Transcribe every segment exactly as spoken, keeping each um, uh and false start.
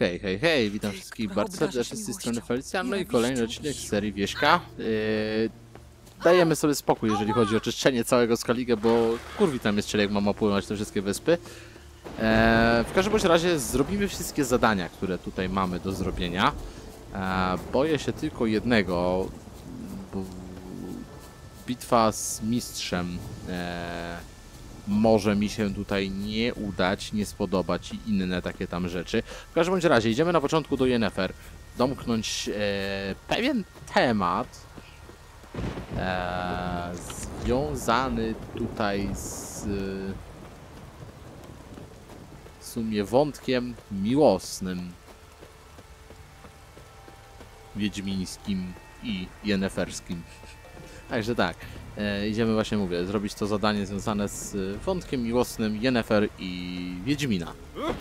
Hej, hej, hej, witam wszystkich bardzo serdecznie z tej strony Felicjan, no i kolejny odcinek z serii Wieśka. Yy, dajemy sobie spokój, jeżeli chodzi o czyszczenie całego Skellige, bo kurwi tam jest jak mam opłynąć te wszystkie wyspy. Eee, w każdym bądź razie zrobimy wszystkie zadania, które tutaj mamy do zrobienia. Eee, boję się tylko jednego, bo bitwa z mistrzem eee, może mi się tutaj nie udać, nie spodobać i inne takie tam rzeczy. W każdym bądź razie idziemy na początku do Yennefer, domknąć e, pewien temat e, związany tutaj z e, w sumie wątkiem miłosnym wiedźmińskim i yenneferskim. Także tak, e, idziemy właśnie, mówię, zrobić to zadanie związane z wątkiem miłosnym Yennefer i Wiedźmina.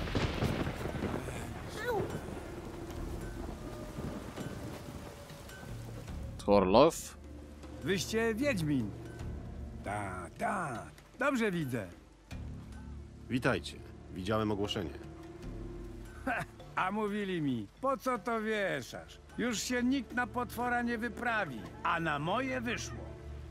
Torlof. Wyście Wiedźmin. Tak, tak. Dobrze widzę. Witajcie. Widziałem ogłoszenie. A mówili mi, po co to wieszasz? Już się nikt na potwora nie wyprawi, a na moje wyszło.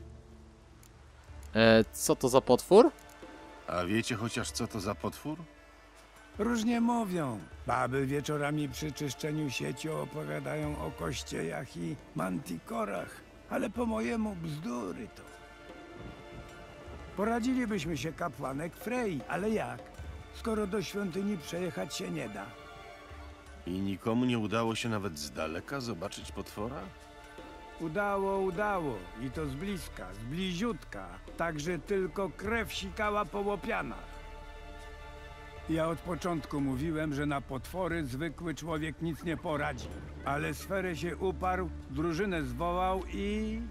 E, co to za potwór? A wiecie chociaż co to za potwór? Różnie mówią. Baby wieczorami przy czyszczeniu sieci opowiadają o kościejach i mantikorach, ale po mojemu bzdury to. Poradzilibyśmy się kapłanek Frey, ale jak? Skoro do świątyni przejechać się nie da. I nikomu nie udało się nawet z daleka zobaczyć potwora? Udało, udało. I to z bliska, z bliziutka. Tak, że tylko krew sikała po łopianach. Ja od początku mówiłem, że na potwory zwykły człowiek nic nie poradzi. Ale Sferę się uparł, drużynę zwołał i...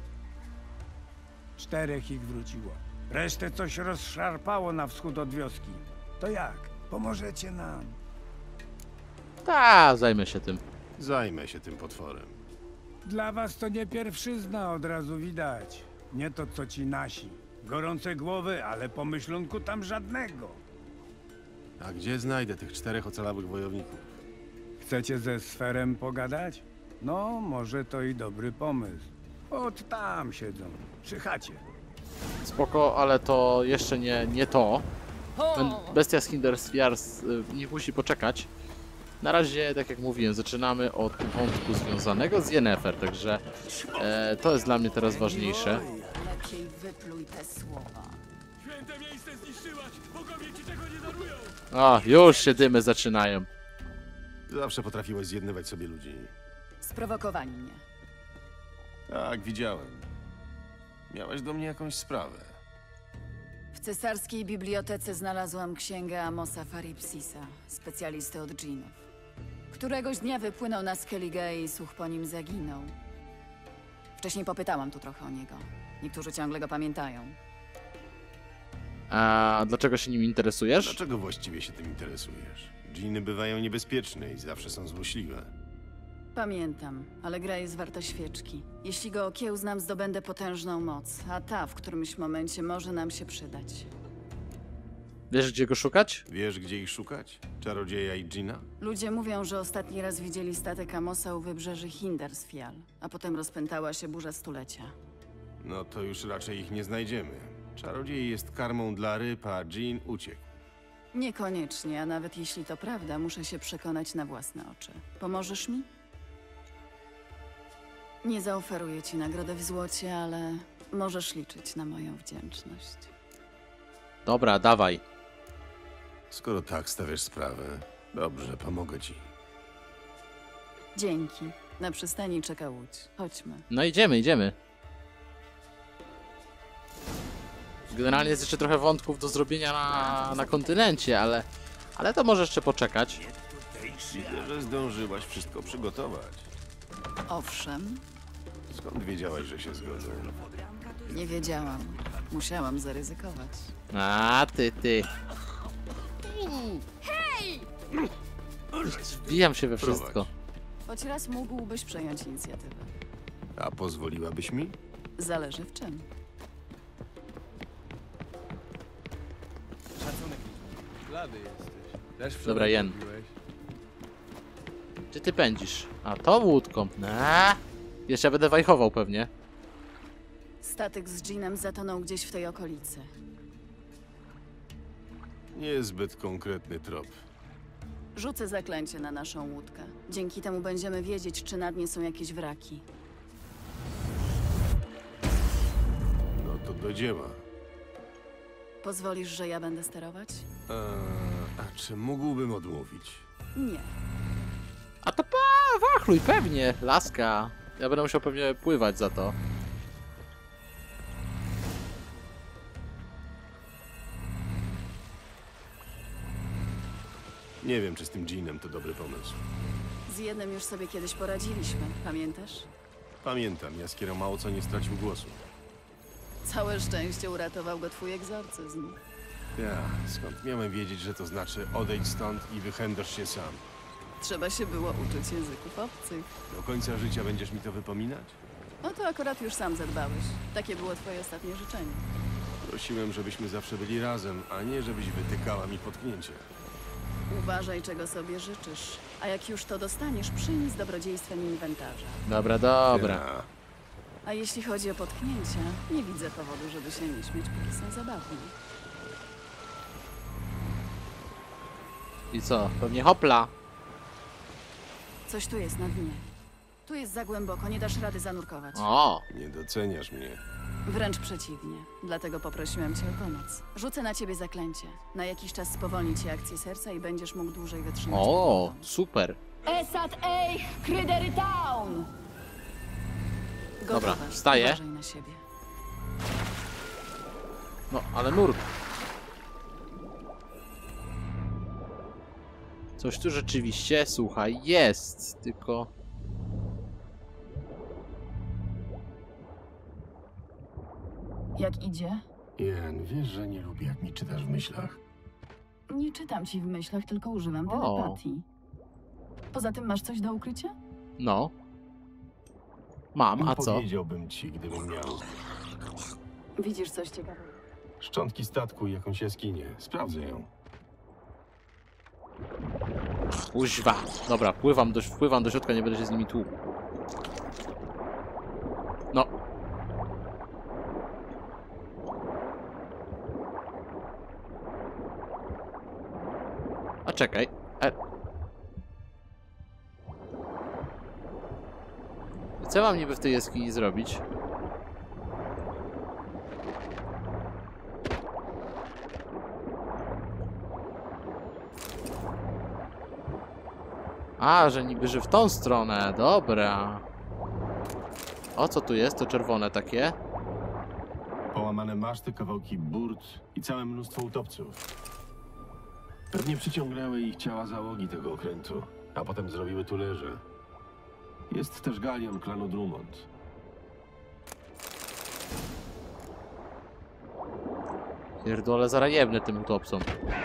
Czterech ich wróciło. Resztę coś rozszarpało na wschód od wioski. To jak? Pomożecie nam? Ta, zajmę się tym. Zajmę się tym potworem. Dla was to nie pierwszyzna, od razu widać. Nie to co ci nasi. Gorące głowy, ale pomyślunku tam żadnego. A gdzie znajdę tych czterech ocalałych wojowników? Chcecie ze Sferem pogadać? No, może to i dobry pomysł. Od tam siedzą, przy chacie. Spoko, ale to jeszcze nie, nie to. Ten bestia z Hindersfjars niech musi poczekać. Na razie, tak jak mówiłem, zaczynamy od wątku związanego z Yennefer, także e, to jest dla mnie teraz ważniejsze. Lepiej wypluj te słowa. Święte miejsce zniszczyłaś! Bogowie ci tego nie darują! A, już się dymy zaczynają. Zawsze potrafiłeś zjednywać sobie ludzi. Sprowokowali mnie. Tak, widziałem. Miałeś do mnie jakąś sprawę. W cesarskiej bibliotece znalazłam księgę Amosa Faripsisa, specjalisty od dżinów. Któregoś dnia wypłynął na Skellige i słuch po nim zaginął. Wcześniej popytałam tu trochę o niego. Niektórzy ciągle go pamiętają. A dlaczego się nim interesujesz? Dlaczego właściwie się tym interesujesz? Dżiny bywają niebezpieczne i zawsze są złośliwe. Pamiętam, ale gra jest warta świeczki. Jeśli go okiełznam, zdobędę potężną moc, a ta w którymś momencie może nam się przydać. Wiesz, gdzie go szukać? Wiesz, gdzie ich szukać? Czarodzieja i dżina? Ludzie mówią, że ostatni raz widzieli statek Amosa u wybrzeży Hindersfjall, a potem rozpętała się burza stulecia. No to już raczej ich nie znajdziemy. Czarodziej jest karmą dla ryb, a dżin uciekł. Niekoniecznie, a nawet jeśli to prawda, muszę się przekonać na własne oczy. Pomożesz mi? Nie zaoferuję ci nagrodę w złocie, ale możesz liczyć na moją wdzięczność. Dobra, dawaj. Skoro tak stawiasz sprawę, dobrze, pomogę ci. Dzięki. Na przystani czeka łódź. Chodźmy. No idziemy, idziemy. Generalnie jest jeszcze trochę wątków do zrobienia na, na kontynencie, ale, ale to może jeszcze poczekać. Widzę, że zdążyłaś wszystko przygotować. Owszem, Skąd wiedziałaś, że się zgodzę? nie wiedziałam. Musiałam zaryzykować. A ty, ty. Wbijam się we wszystko. Choć raz mógłbyś przejąć inicjatywę. A pozwoliłabyś mi? Zależy w czym. Szacunek. Blady jesteś. Też wczoraj Dobra, Jen. mówiłeś. Czy ty pędzisz? A to łódką. Eee. Jeszcze będę wajchował pewnie. Statek z Jeanem zatonął gdzieś w tej okolicy. Niezbyt konkretny trop. Rzucę zaklęcie na naszą łódkę. Dzięki temu będziemy wiedzieć, czy na dnie są jakieś wraki. No to do dzieła. Pozwolisz, że ja będę sterować? Eee, a czy mógłbym odmówić? Nie. A to pa, wachluj, pewnie, laska. Ja będę musiał pewnie pływać za to. Nie wiem, czy z tym Jeanem to dobry pomysł. Z jednym już sobie kiedyś poradziliśmy, pamiętasz? Pamiętam, Jaskiera mało co nie stracił głosu. Całe szczęście uratował go twój egzorcyzm. Ja, skąd miałem wiedzieć, że to znaczy odejdź stąd i wychędasz się sam? Trzeba się było uczyć języków obcych. Do końca życia będziesz mi to wypominać? No to akurat już sam zadbałeś. Takie było twoje ostatnie życzenie. Prosiłem, żebyśmy zawsze byli razem, a nie żebyś wytykała mi potknięcie. Uważaj, czego sobie życzysz. A jak już to dostaniesz, przyjmij z dobrodziejstwem inwentarza. Dobra, dobra. Ja. A jeśli chodzi o potknięcia, nie widzę powodu, żeby się nie śmieć, póki są zabawne. I co? Pewnie hopla. Coś tu jest na dnie. Tu jest za głęboko, nie dasz rady zanurkować. O, Nie doceniasz mnie. Wręcz przeciwnie. Dlatego poprosiłem cię o pomoc. Rzucę na ciebie zaklęcie. Na jakiś czas spowolni ci akcję serca i będziesz mógł dłużej wytrzymać. o, pod wodą. super. Esat Eich Krydery Town! Dobra, Gotowa. wstaję. Uważaj na siebie. No, ale nurt. Coś tu rzeczywiście, słuchaj, jest, tylko... Jak idzie? Jen, wiesz, że nie lubię, jak mi czytasz w myślach. Nie czytam ci w myślach, tylko używam O. telepatii. Poza tym masz coś do ukrycia? No. Mam, a co? Powiedziałbym ci, gdybym miał. Widzisz coś ciekawego? Szczątki statku i jakąś jaskinię. Sprawdzę ją. Uźwa. Dobra, pływam do, wpływam do środka, nie będę się z nimi tłukł. No. A czekaj. E. Co mam niby w tej jaskini zrobić? A, że niby, że w tą stronę. Dobra. O, co tu jest? To czerwone takie. Połamane maszty, kawałki burt i całe mnóstwo utopców. Pewnie przyciągnęły ich ciała załogi tego okrętu, a potem zrobiły tu leże. Jest też galion klanu Drummond. Pierdolę, zaraz jebnę tym utopcom.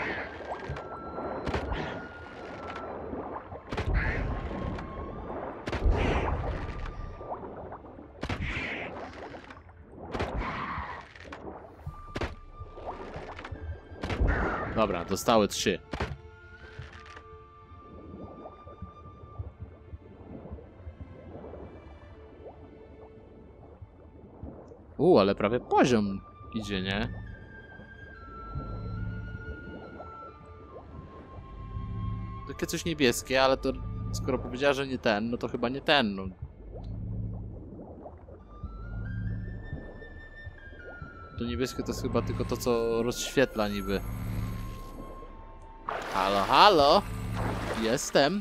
Dobra, dostały trzy. U, ale prawie poziom idzie, nie? Takie coś niebieskie, ale to skoro powiedziała, że nie ten, no to chyba nie ten, no. To niebieskie to jest chyba tylko to, co rozświetla niby. Halo, halo! Jestem.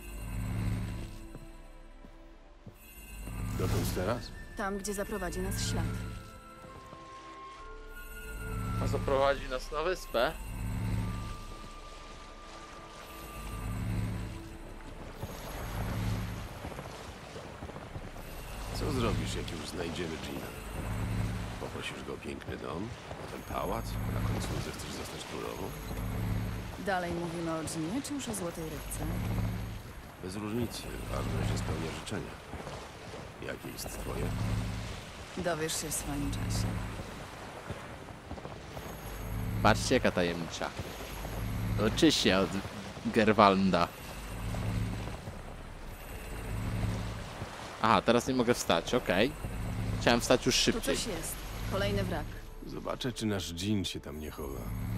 Dokąd teraz? Tam, gdzie zaprowadzi nas ślad. A zaprowadzi nas na wyspę? Co zrobisz, jak już znajdziemy Gina? Poprosisz go o piękny dom, potem pałac, a na końcu zechcesz zostać królową? Dalej mówimy o dżinie, czy już o złotej rybce? Bez różnicy, ważne, że spełnia życzenia. Jakie jest twoje? Dowiesz się w swoim czasie. Patrzcie, jaka tajemnicza. Uczy się od Gerwalda. Aha, teraz nie mogę wstać, okej. Chciałem wstać już Tu szybciej. coś jest. Kolejny wrak. Zobaczę, czy nasz dżin się tam nie chowa.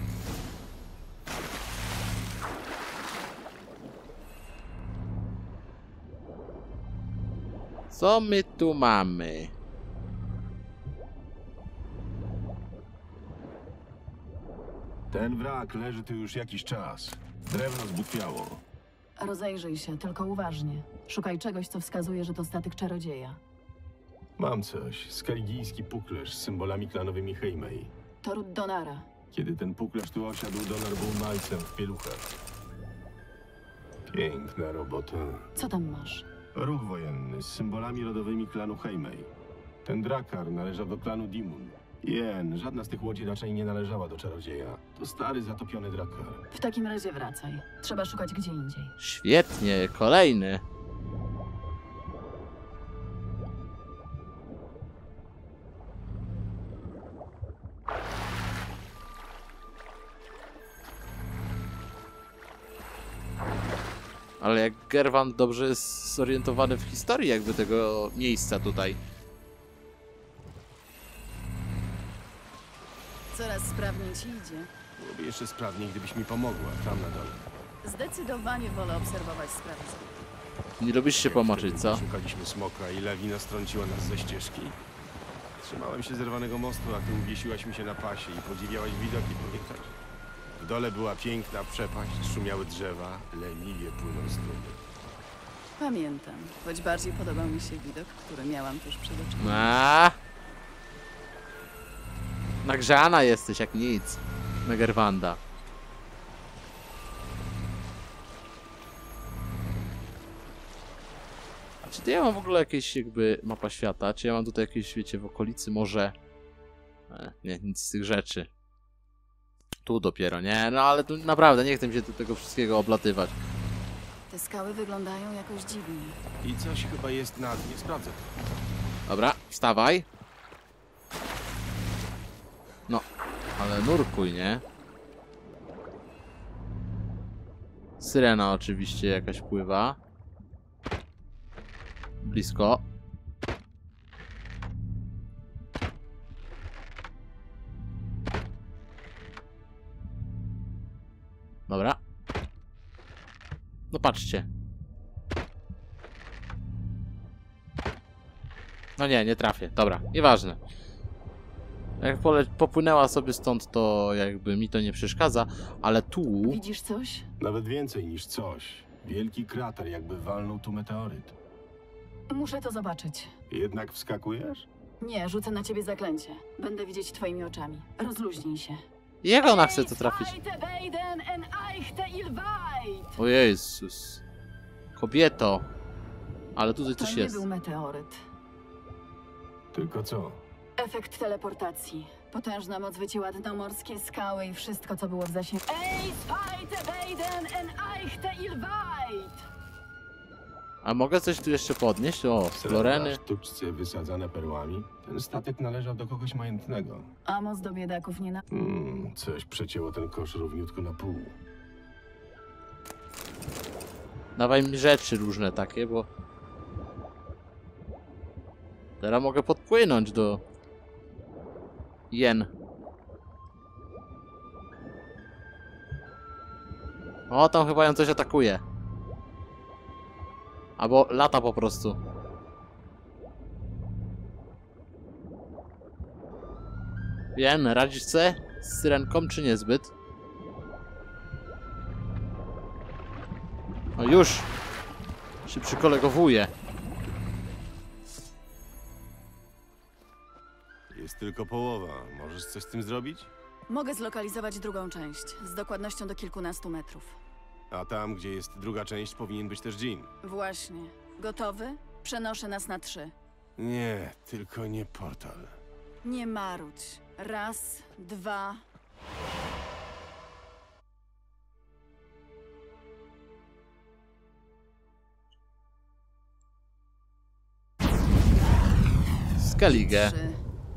Co my tu mamy? Ten wrak leży tu już jakiś czas. Drewno zbutwiało. Rozejrzyj się, tylko uważnie. Szukaj czegoś, co wskazuje, że to statek czarodzieja. Mam coś. Skaligijski puklerz z symbolami klanowymi Heimei. To ród Donara. Kiedy ten puklerz tu osiadł, Donar był malcem w pieluchach. Piękna robota. Co tam masz? Ruch wojenny z symbolami rodowymi klanu Heimei. Ten drakar należał do klanu Dimun. Jen, żadna z tych łodzi raczej nie należała do czarodzieja. To stary, zatopiony drakar. W takim razie wracaj. Trzeba szukać gdzie indziej. Świetnie, kolejny. Ale jak Gerwan dobrze jest zorientowany w historii jakby tego miejsca tutaj. Coraz sprawniej ci idzie. Byłoby jeszcze sprawniej, gdybyś mi pomogła, tam na dole. Zdecydowanie wolę obserwować sprawy. Nie lubisz się pomoczyć, co? Szukaliśmy smoka i lawina strąciła nas ze ścieżki. Trzymałem się zerwanego mostu, a ty uwiesiłaś mi się na pasie i podziwiałaś widoki, pamiętasz? W dole była piękna przepaść, szumiały drzewa, leniwie płyną strumy. Pamiętam, choć bardziej podobał mi się widok, który miałam tuż przed oczami. A. Nagrzana jesteś jak nic, Megerwanda. A czy to ja mam w ogóle jakieś jakby mapa świata? Czy ja mam tutaj jakieś, wiecie, w okolicy może... E, nie, nic z tych rzeczy. Tu dopiero, nie? No ale tu naprawdę nie chcę mi się tu tego wszystkiego oblatywać. Te skały wyglądają jakoś dziwnie. I coś chyba jest na dnie, sprawdzę to. Dobra, wstawaj. No, ale nurkuj, nie? Syrena oczywiście jakaś pływa. Blisko. Dobra. No patrzcie. No nie, nie trafię. Dobra, nieważne. Jak pole popłynęła sobie stąd, to jakby mi to nie przeszkadza, ale tu... Widzisz coś? Nawet więcej niż coś. Wielki krater, jakby walnął tu meteoryt. Muszę to zobaczyć. Jednak wskakujesz? Nie, rzucę na ciebie zaklęcie. Będę widzieć twoimi oczami. Rozluźnij się. Jak ona chce to trafić? O Jezus. Kobieto. Ale tutaj To coś nie jest. był meteoryt. Tylko co? Efekt teleportacji. Potężna moc wycięła dno, morskie skały i wszystko, co było w zasięgu. A mogę coś tu jeszcze podnieść? O, floreny. Srebrna sztuczce wysadzane perłami. Ten statek należał do kogoś majętnego. Amos do biedaków nie na... Hmm, coś przecięło ten kosz równiutko na pół. Dawaj mi rzeczy różne takie, bo... Teraz mogę podpłynąć do... Jen. O, tam chyba ją coś atakuje. Albo lata po prostu. Jen, radzisz se z syrenką, czy niezbyt? O, już! Się przykolegowuje. Jest tylko połowa. Możesz coś z tym zrobić? Mogę zlokalizować drugą część. Z dokładnością do kilkunastu metrów. A tam, gdzie jest druga część, powinien być też dżin. Właśnie. Gotowy? Przenoszę nas na trzy. Nie, tylko nie portal. Nie marudź. Raz, dwa... Skellige. trzy.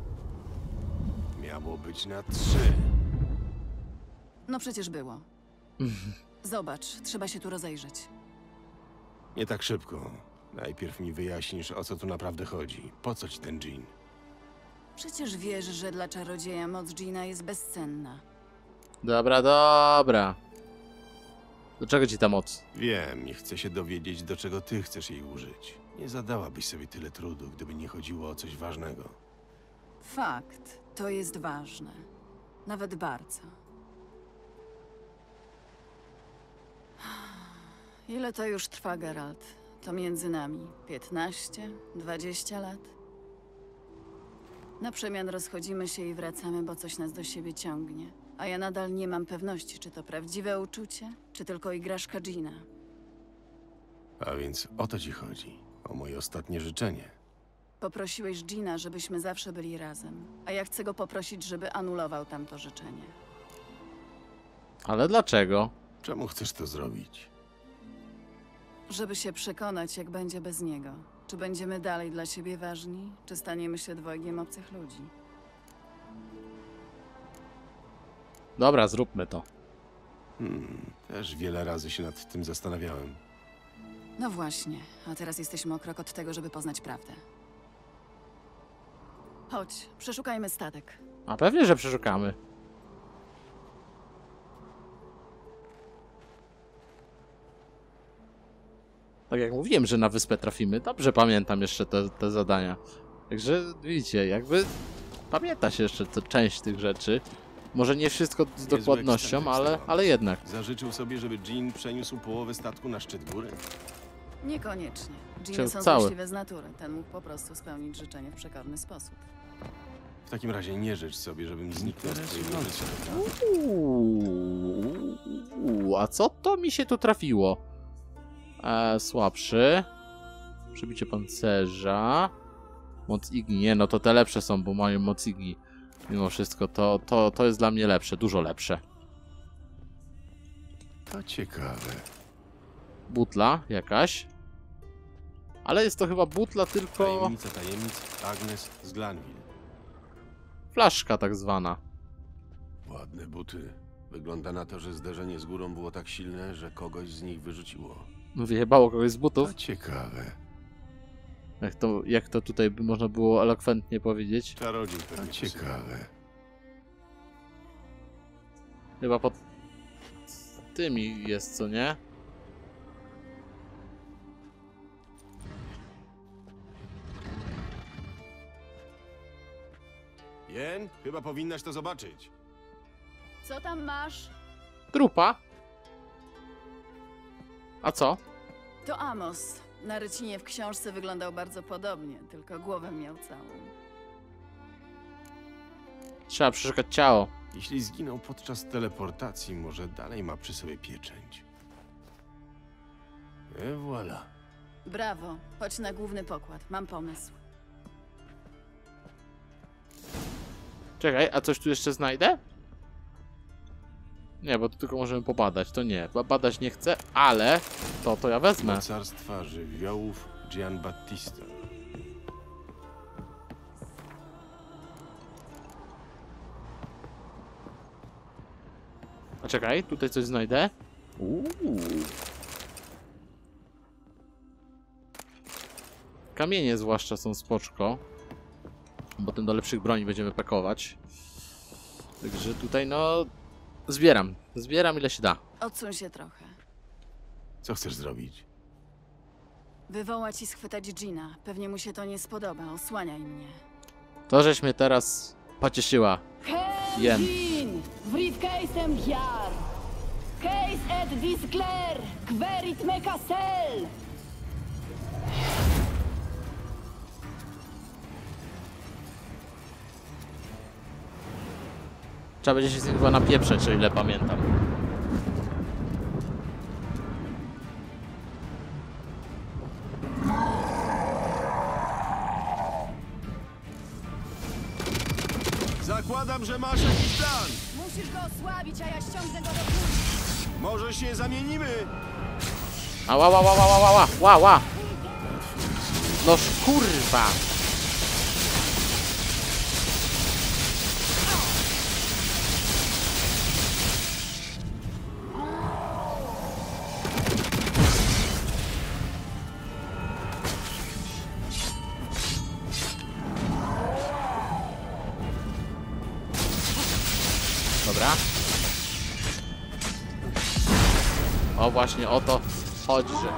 Miało być na trzy. No przecież było. Zobacz, trzeba się tu rozejrzeć. Nie tak szybko. Najpierw mi wyjaśnisz, o co tu naprawdę chodzi. Po co ci ten dżin? Przecież wiesz, że dla czarodzieja moc dżina jest bezcenna. Dobra, dobra. Do czego ci ta moc? Wiem i chcę się dowiedzieć, do czego ty chcesz jej użyć. Nie zadałabyś sobie tyle trudu, gdyby nie chodziło o coś ważnego. Fakt, to jest ważne. Nawet bardzo. Ile to już trwa, Geralt? To między nami piętnaście, dwadzieścia lat? Na przemian rozchodzimy się i wracamy, bo coś nas do siebie ciągnie. A ja nadal nie mam pewności, czy to prawdziwe uczucie, czy tylko igraszka dżina. A więc o to ci chodzi. O moje ostatnie życzenie. Poprosiłeś dżina, żebyśmy zawsze byli razem. A ja chcę go poprosić, żeby anulował tamto życzenie. Ale dlaczego? Czemu chcesz to zrobić? Żeby się przekonać, jak będzie bez niego. Czy będziemy dalej dla siebie ważni, czy staniemy się dwojgiem obcych ludzi. Dobra, zróbmy to. Hmm, też wiele razy się nad tym zastanawiałem. No właśnie, a teraz jesteśmy o krok od tego, żeby poznać prawdę. Chodź, przeszukajmy statek. A pewnie, że przeszukamy. Tak jak mówiłem, że na wyspę trafimy, dobrze pamiętam jeszcze te, te zadania. Także widzicie, jakby pamięta się jeszcze to, część tych rzeczy. Może nie wszystko z Niezły dokładnością, ekscentryk z ale, tego. ale jednak. Zażyczył sobie, żeby dżin przeniósł połowę statku na szczyt góry? Niekoniecznie. Czy Dżiny są cały? złośliwe z natury. Ten mógł po prostu spełnić życzenie w przekorny sposób. W takim razie nie życz sobie, żebym zniknął z twojego życia. Uuu, a co to mi się tu trafiło? E, słabszy. Przebicie pancerza. Moc igni. Nie, no to te lepsze są, bo mają moc igni. Mimo wszystko to, to, to jest dla mnie lepsze, dużo lepsze. To ciekawe. Butla jakaś. Ale jest to chyba butla tylko... Tajemnica tajemnic Agnes z Glanville. Flaszka tak zwana. Ładne buty. Wygląda na to, że zderzenie z górą było tak silne, że kogoś z nich wyrzuciło. Wyjebało kogoś z butów. To ciekawe. Jak to, jak to tutaj by można było elokwentnie powiedzieć. Czarodziej to ciekawe. Chyba pod tymi jest, co nie? Jen, chyba powinnaś to zobaczyć. Co tam masz? Grupa. A co? To Amos. Na rycinie w książce wyglądał bardzo podobnie, tylko głowę miał całą. Trzeba przeszukać ciało. Jeśli zginął podczas teleportacji, może dalej ma przy sobie pieczęć. E voilà. Brawo. Chodź na główny pokład. Mam pomysł. Czekaj, a coś tu jeszcze znajdę? Nie, bo tu tylko możemy pobadać, to nie. Ba- Badać nie chcę, ale to, to ja wezmę. Mocarstwa żywiołów Gianbattista. A czekaj, tutaj coś znajdę. Uuu. Kamienie zwłaszcza są spoczko. Potem do lepszych broni będziemy pakować. Także tutaj no... Zbieram. Zbieram ile się da. Odsuń się trochę. Co chcesz zrobić? Wywołać i schwytać Gina. Pewnie mu się to nie spodoba. Osłaniaj mnie. To, żeś mnie teraz pocieszyła. Jen. Gin, briefcase'em hiar. Case et discler, querit me casel. Trzeba będzie się z nim chyba napieprzeć, o ile pamiętam. Zakładam, że masz jakiś plan. Musisz go osłabić, a ja ściągnę go do góry. Może się zamienimy? Ała, ła, ła, ła, ła, ła, ła, ła. Noż kurwa. O właśnie, o to chodzi, że...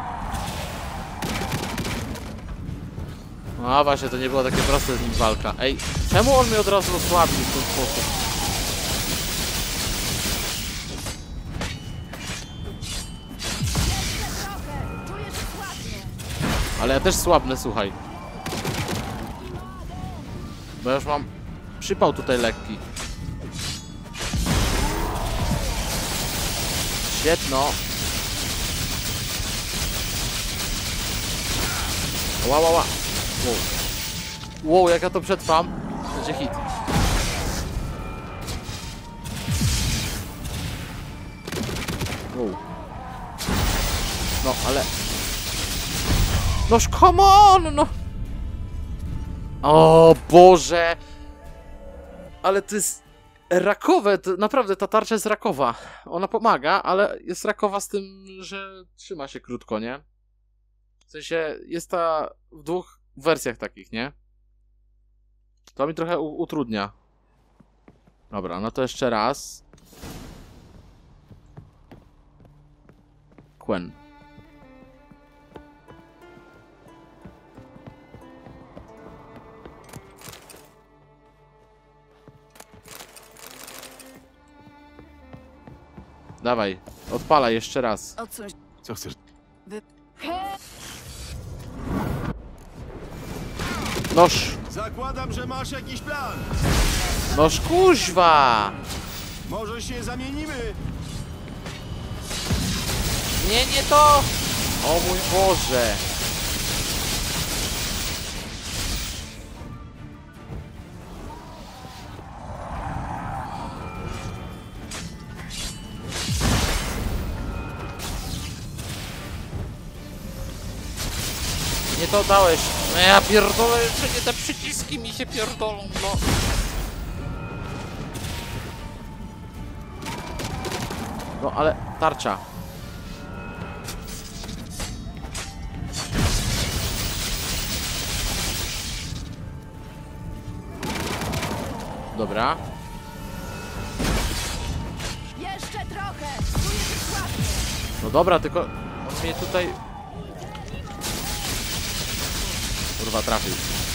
No właśnie, to nie było takie proste z nim walka. Ej, czemu on mnie od razu osłabił w ten sposób? Ale ja też słabnę, słuchaj. Bo ja już mam przypał tutaj lekki. Świetno. Ła, ła, ła. Wow. Wow, jak ja to przetrwam, będzie hit. Wow. No, ale... Noż, come on, no! O Boże! Ale to jest rakowe, to naprawdę ta tarcza jest rakowa. Ona pomaga, ale jest rakowa z tym, że trzyma się krótko, nie? W sensie, jest ta w dwóch wersjach takich, nie? To mi trochę utrudnia. Dobra, no to jeszcze raz. Quen. Dawaj, odpalaj jeszcze raz. Odsuń. Co chcesz? He... Noż, Zakładam, że masz jakiś plan. noż kuźwa! Może się zamienimy? Nie, nie to! O mój Boże! Nie to dałeś. No ja pierdolę, jeszcze nie te przyciski mi się pierdolą, no. No ale tarcza. Dobra. Jeszcze trochę! Czuję się słabnie! No dobra, tylko on mnie tutaj... Kurwa, trafił.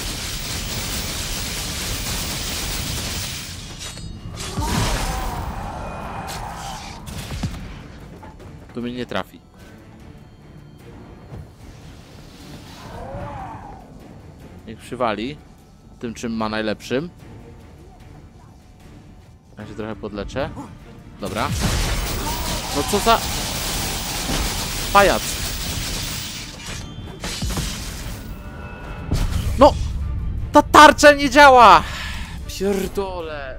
Tu mnie nie trafi. Niech przywali tym, czym ma najlepszym. Ja się trochę podleczę. Dobra. No co za... pajac. No! Ta tarcza nie działa! Pierdole.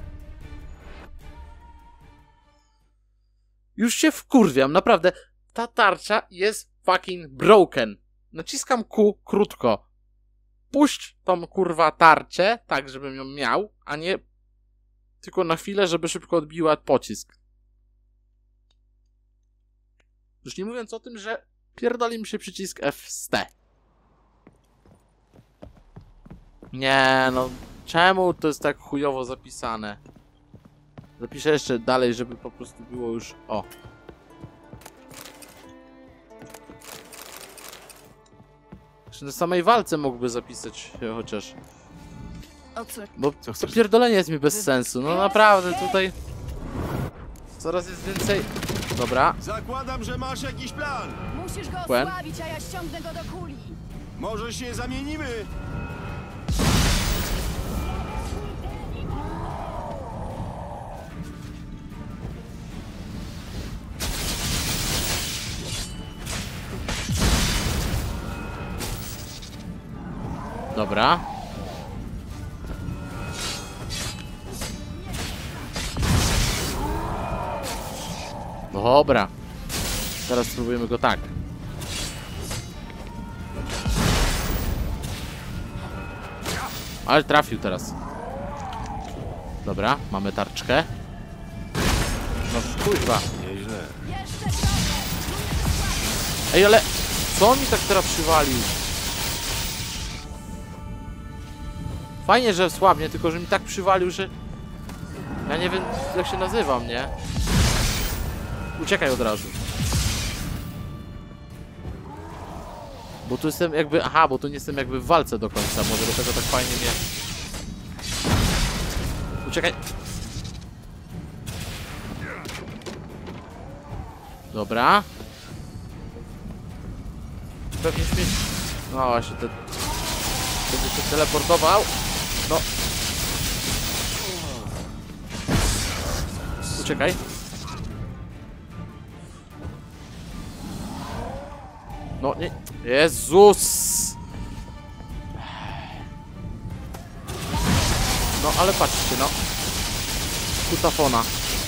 Już się wkurwiam, naprawdę. Ta tarcza jest fucking broken. Naciskam Q krótko. Puść tą kurwa tarczę, tak żebym ją miał, a nie tylko na chwilę, żeby szybko odbiła pocisk. Już nie mówiąc o tym, że pierdoli mi się przycisk F z T. Nie, no czemu to jest tak chujowo zapisane? Zapiszę jeszcze dalej, żeby po prostu było już... O. Jeszcze na samej walce mógłby zapisać się chociaż. Odsuń. Bo Co to chcesz? pierdolenie jest mi bez sensu. No naprawdę tutaj... Coraz jest więcej... Dobra. Zakładam, że masz jakiś plan. Musisz go Quen? osłabić, a ja ściągnę go do kuli! Może się zamienimy? Dobra. Dobra. Teraz spróbujemy go tak. Ale trafił teraz. Dobra, mamy tarczkę. No kurwa. Nieźle. Jeszcze trochę! Ej, ale co on mi tak teraz przywalił? Fajnie, że słabnie, tylko że mi tak przywalił, że... Ja nie wiem, jak się nazywam, nie? Uciekaj od razu. Bo tu jestem jakby... Aha, bo tu nie jestem jakby w walce do końca. Może dlatego tak fajnie mnie... Uciekaj! Dobra. Pewnie śmieć... No właśnie, ten... Będzie się teleportował. No. Uciekaj. No nie... Jezus! No ale patrzcie, no. Kutafona.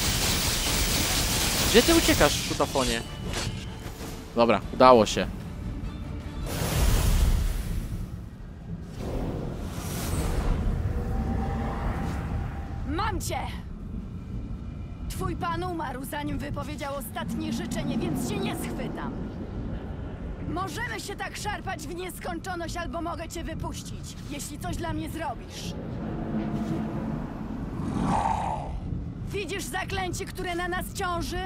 Gdzie ty uciekasz, kutafonie? Dobra, udało się. Mam cię! Twój pan umarł, zanim wypowiedział ostatnie życzenie, więc się nie schwytam. Możemy się tak szarpać w nieskończoność, albo mogę cię wypuścić, jeśli coś dla mnie zrobisz. Widzisz zaklęcie, które na nas ciąży?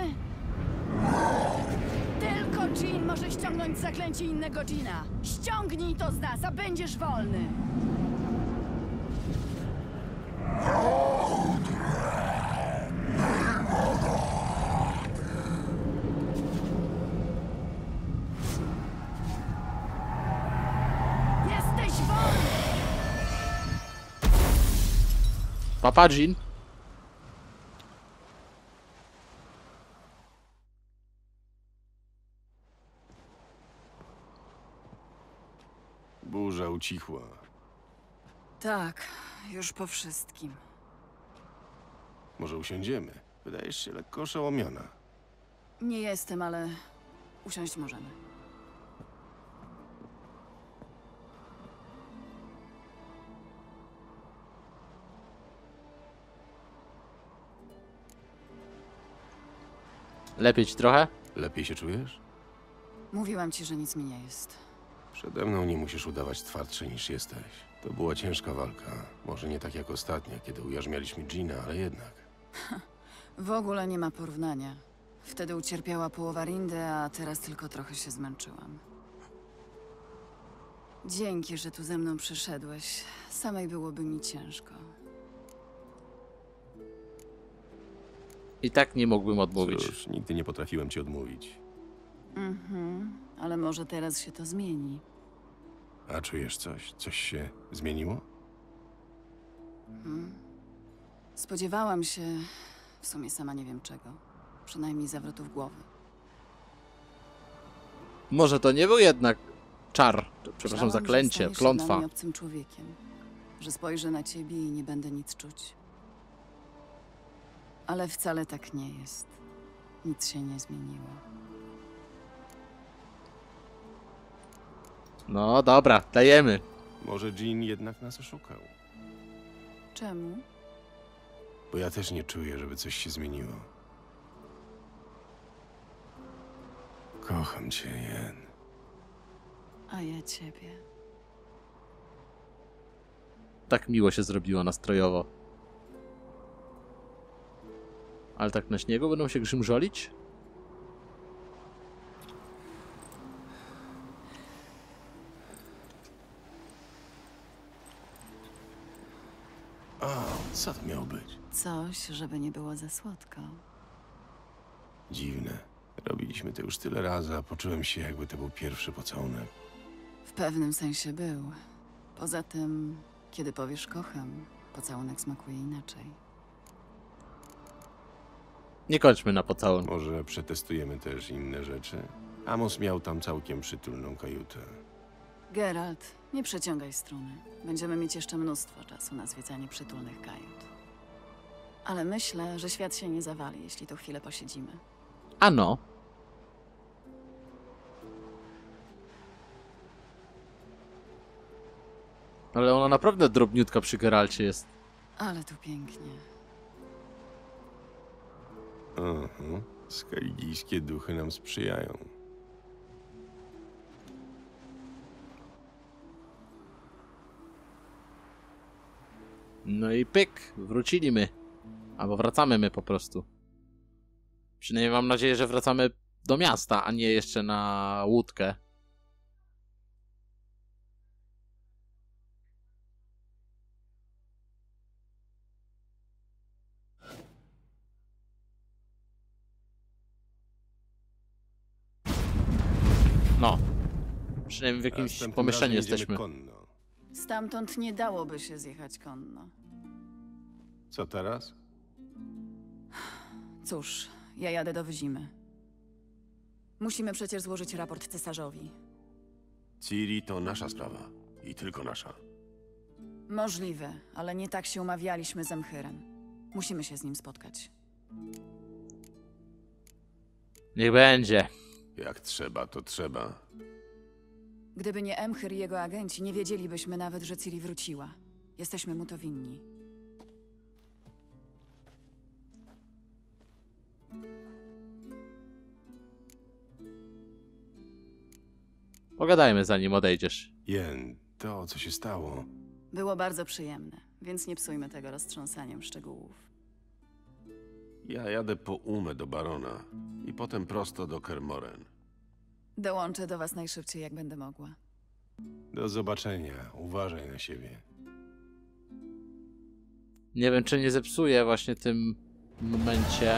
Tylko Dżin może ściągnąć zaklęcie innego Dżina. Ściągnij to z nas, a będziesz wolny. Jesteś wolny! Papa Jean. Burza ucichła. Tak, już po wszystkim. Może usiądziemy? Wydajesz się lekko oszołomiona. Nie jestem, ale usiąść możemy. Lepiej ci trochę? Lepiej się czujesz? Mówiłam ci, że nic mi nie jest. Przede mną nie musisz udawać twardszy niż jesteś. To była ciężka walka. Może nie tak jak ostatnia, kiedy ujarzmialiśmy Gina, ale jednak. W ogóle nie ma porównania. Wtedy ucierpiała połowa Rindy, a teraz tylko trochę się zmęczyłam. Dzięki, że tu ze mną przyszedłeś. Samej byłoby mi ciężko. I tak nie mógłbym odmówić. Cóż, nigdy nie potrafiłem ci odmówić. Mhm, ale może teraz się to zmieni. A czujesz coś? Coś się zmieniło? Spodziewałam się, w sumie sama nie wiem czego. Przynajmniej zawrotów głowy. Może to nie był jednak czar. Przepraszam, Myślałam, że zaklęcie, staniesz się klątwa. dla mnie obcym człowiekiem. Że spojrzę na ciebie i nie będę nic czuć. Ale wcale tak nie jest. Nic się nie zmieniło. No dobra, dajemy. Może Jean jednak nas oszukał? Czemu? Bo ja też nie czuję, żeby coś się zmieniło. Kocham cię, Jen. A ja ciebie. Tak miło się zrobiło nastrojowo. Ale tak na śniegu będą się grzymżolić? O, co to miało być? Coś, żeby nie było za słodko. Dziwne. Robiliśmy to już tyle razy, a poczułem się, jakby to był pierwszy pocałunek. W pewnym sensie był. Poza tym, kiedy powiesz kocham, pocałunek smakuje inaczej. Nie kończmy na pocałun. Może przetestujemy też inne rzeczy? Amos miał tam całkiem przytulną kajutę. Geralt, nie przeciągaj struny. Będziemy mieć jeszcze mnóstwo czasu na zwiedzanie przytulnych kajut. Ale myślę, że świat się nie zawali, jeśli tu chwilę posiedzimy. Ano. Ale ona naprawdę drobniutka przy Geralcie jest. Ale tu pięknie. Aha, skaligijskie duchy nam sprzyjają. No i pyk, wrócili my. Albo wracamy my po prostu. Przynajmniej mam nadzieję, że wracamy do miasta, a nie jeszcze na łódkę. Przynajmniej w jakimś Następnym pomieszczeniu razem jedziemy jesteśmy. konno. Stamtąd nie dałoby się zjechać konno. Co teraz? Cóż, ja jadę do Wyzimy. Musimy przecież złożyć raport cesarzowi. Ciri to nasza sprawa. I tylko nasza. Możliwe, ale nie tak się umawialiśmy z Emchyrem. Musimy się z nim spotkać. Niech będzie. Jak trzeba, to trzeba. Gdyby nie Emchyr i jego agenci, nie wiedzielibyśmy nawet, że Ciri wróciła. Jesteśmy mu to winni. Pogadajmy zanim odejdziesz. Jen, to co się stało. Było bardzo przyjemne, więc nie psujmy tego roztrząsaniem szczegółów. Ja jadę po Umę do Barona i potem prosto do Kermoren. Dołączę do was najszybciej, jak będę mogła. Do zobaczenia. Uważaj na siebie. Nie wiem, czy nie zepsuję właśnie w tym momencie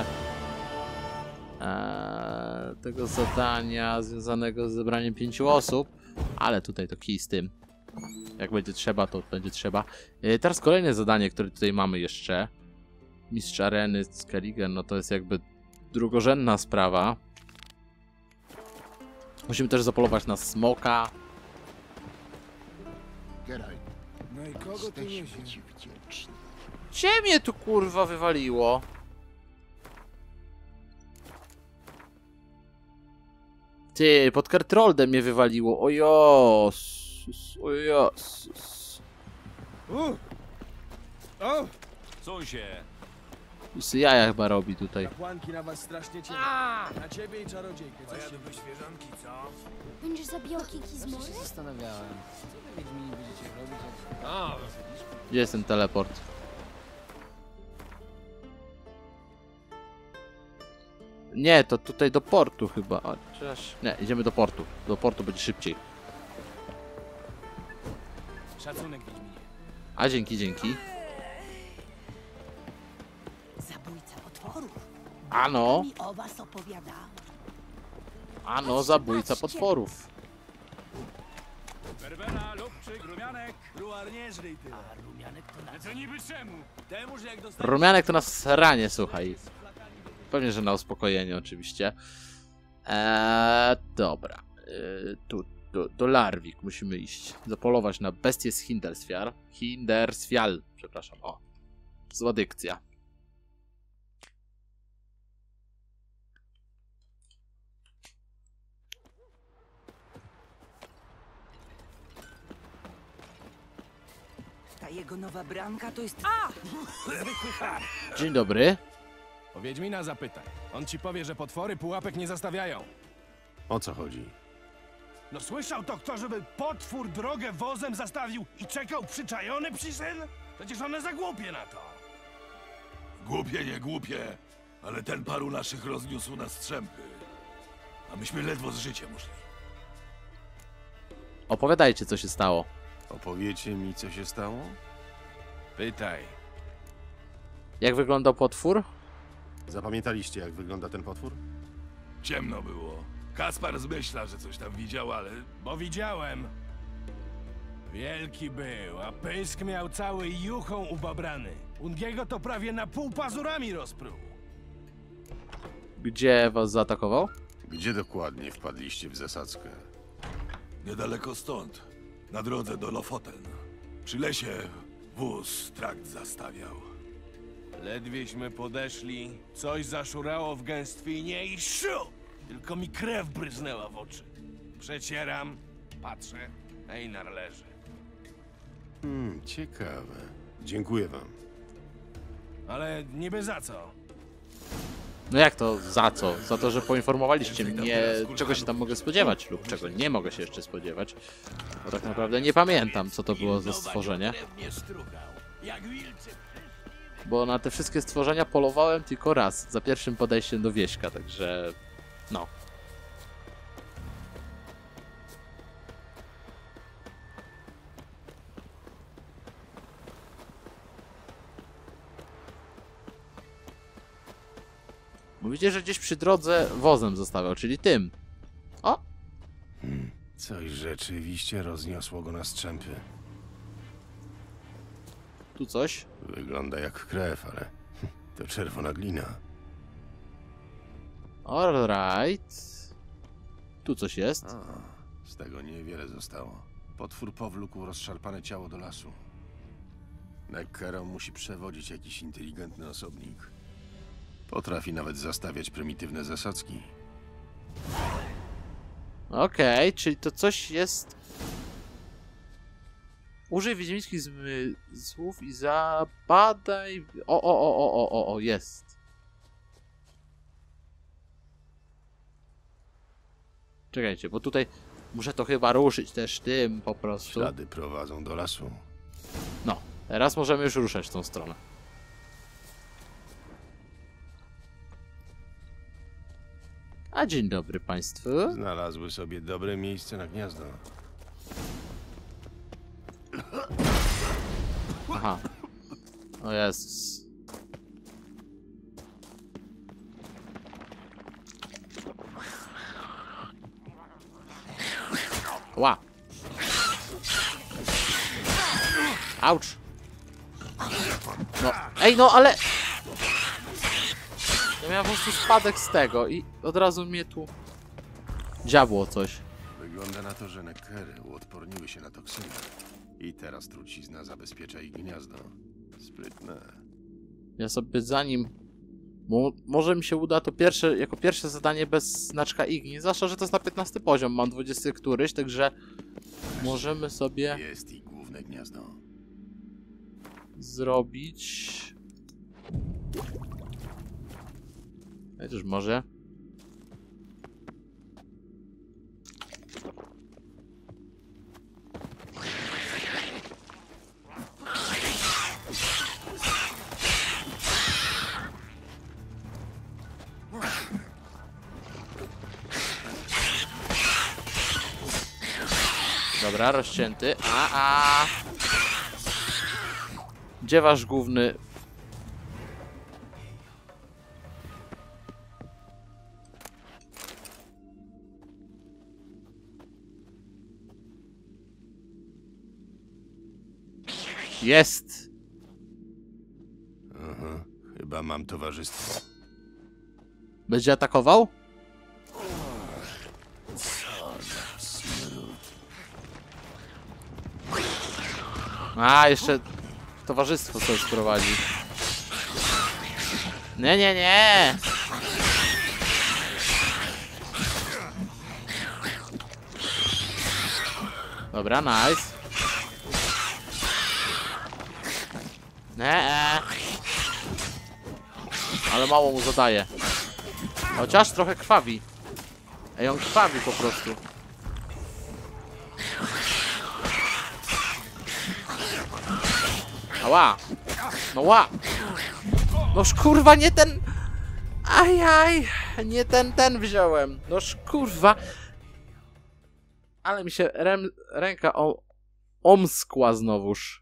e, tego zadania związanego z zebraniem pięciu osób, ale tutaj to kij z tym. Jak będzie trzeba, to będzie trzeba. E, teraz kolejne zadanie, które tutaj mamy jeszcze. Mistrz Areny, Skellige, no to jest jakby drugorzędna sprawa. Musimy też zapolować na smoka. Geralt, No i kogo ty jesteśmy niesiesz? ci wdzięczni. Gdzie mnie tu kurwa wywaliło? Ty, pod Kertroldem mnie wywaliło. O Jezus, o Jezus. U! O! Suń się! Już jaja chyba robi tutaj. Kapłanki na was strasznie cię. Na ciebie i czarodziejkę. Co się... świeżanki, co? Będziesz zabijał kiki z morza? zastanawiałem. Co wy Wiedźmini będziecie robić? Gdzie jest ten teleport? Nie, to tutaj do portu chyba. A, chociaż... Nie, idziemy do portu. Do portu będzie szybciej. Szacunek Wiedźminie. A dzięki, dzięki. Zabójca potworów. Ano, Mi o was opowiadał. ano, zabójca potworów. Berbera, lubczyk, rumianek! Ruar nie żryj tyle. A rumianek to na... Co niby czemu? Temu, że jak dostaniesz... Rumianek to nas ranie, słuchaj. Pewnie, że na uspokojenie oczywiście. Eee, dobra. Eee, tu, do, do Larwik musimy iść. Zapolować na bestię z Hindersfjall. Hindersfjall, przepraszam. O, zła dykcja. Ta jego nowa bramka to jest... Dzień dobry. O Wiedźmina zapytaj. On ci powie, że potwory pułapek nie zastawiają. O co chodzi? No słyszał to kto, żeby potwór drogę wozem zastawił i czekał przyczajony przy syn? Przecież one za głupie na to. Głupie, nie głupie, ale ten paru naszych rozniósł na strzępy. A myśmy ledwo z życiem uszli. Opowiadajcie, co się stało. Opowiecie mi, co się stało? Pytaj. Jak wyglądał potwór? Zapamiętaliście, jak wygląda ten potwór? Ciemno było. Kaspar zmyśla, że coś tam widział, ale... Bo widziałem. Wielki był, a pysk miał cały juchą ubabrany. Ungiego to prawie na pół pazurami rozpruł. Gdzie was zaatakował? Gdzie dokładnie wpadliście w zasadzkę? Niedaleko stąd, na drodze do Lofoten. Przy lesie wóz trakt zastawiał. Ledwieśmy podeszli, coś zaszurało w gęstwinie i szu! Tylko mi krew bryznęła w oczy. Przecieram, patrzę, Einar leży. Hmm, ciekawe. Dziękuję wam. Ale niby za co? No jak to? Za co? Za to, że poinformowaliście mnie, czego się tam mogę spodziewać lub czego nie mogę się jeszcze spodziewać. Bo tak naprawdę nie pamiętam, co to było za stworzenie. Bo na te wszystkie stworzenia polowałem tylko raz, za pierwszym podejściem do wieśka, także... no. Mówicie, że gdzieś przy drodze wozem zostawiał, czyli tym. O! Coś rzeczywiście rozniosło go na strzępy. Tu coś? Wygląda jak krew, ale to czerwona glina. Alright. Tu coś jest. A, z tego niewiele zostało. Potwór powlókł rozszarpane ciało do lasu. Neckero musi przewodzić jakiś inteligentny osobnik. Potrafi nawet zastawiać prymitywne zasadzki. Okej, okay, czyli to coś jest... Użyj wiedźmińskich zmysłów i zabadaj... O, o, o, o, o, o, o, jest. Czekajcie, bo tutaj muszę to chyba ruszyć też tym po prostu. Ślady prowadzą do lasu. No, teraz możemy już ruszać w tą stronę. A dzień dobry państwu. Znalazły sobie dobre miejsce na gniazdo. Aha. O Jezus. Ła. Aucz. No, ej no, ale... Ja miałem po prostu spadek z tego i od razu mnie tu dziabło coś. Wygląda na to, że Neckery uodporniły się na toksynę. I teraz trucizna zabezpiecza ich gniazdo. Sprytne. Ja sobie zanim... Bo może mi się uda to pierwsze, jako pierwsze zadanie bez znaczka igni. Zwłaszcza, że to jest na piętnasty poziom, mam dwudziesty któryś, także możemy sobie Jest ich główne gniazdo. zrobić... Chociaż może... Dobra, rozcięty. A, a. Gdzie wasz główny... Jest! Aha, chyba mam towarzystwo. Będzie atakował? A, jeszcze towarzystwo sobie sprowadzi. Nie, nie, nie! Dobra, nice. Nie. Ale mało mu zadaje. Chociaż trochę krwawi. Ej, on krwawi po prostu. Ała! No ła! Noż kurwa, nie ten... Ajaj! Nie ten, ten wziąłem. Noż kurwa. Ale mi się rem... ręka o... omskła znowuż.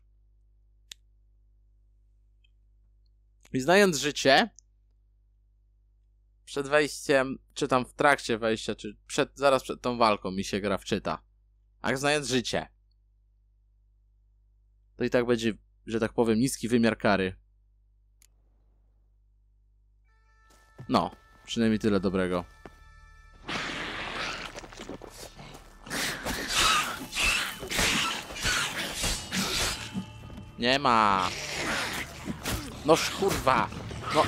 I znając życie... Przed wejściem, czy tam w trakcie wejścia, czy przed, zaraz przed tą walką mi się gra wczyta. A znając życie, to i tak będzie, że tak powiem, niski wymiar kary. No, przynajmniej tyle dobrego. Nie ma. Noż kurwa. No.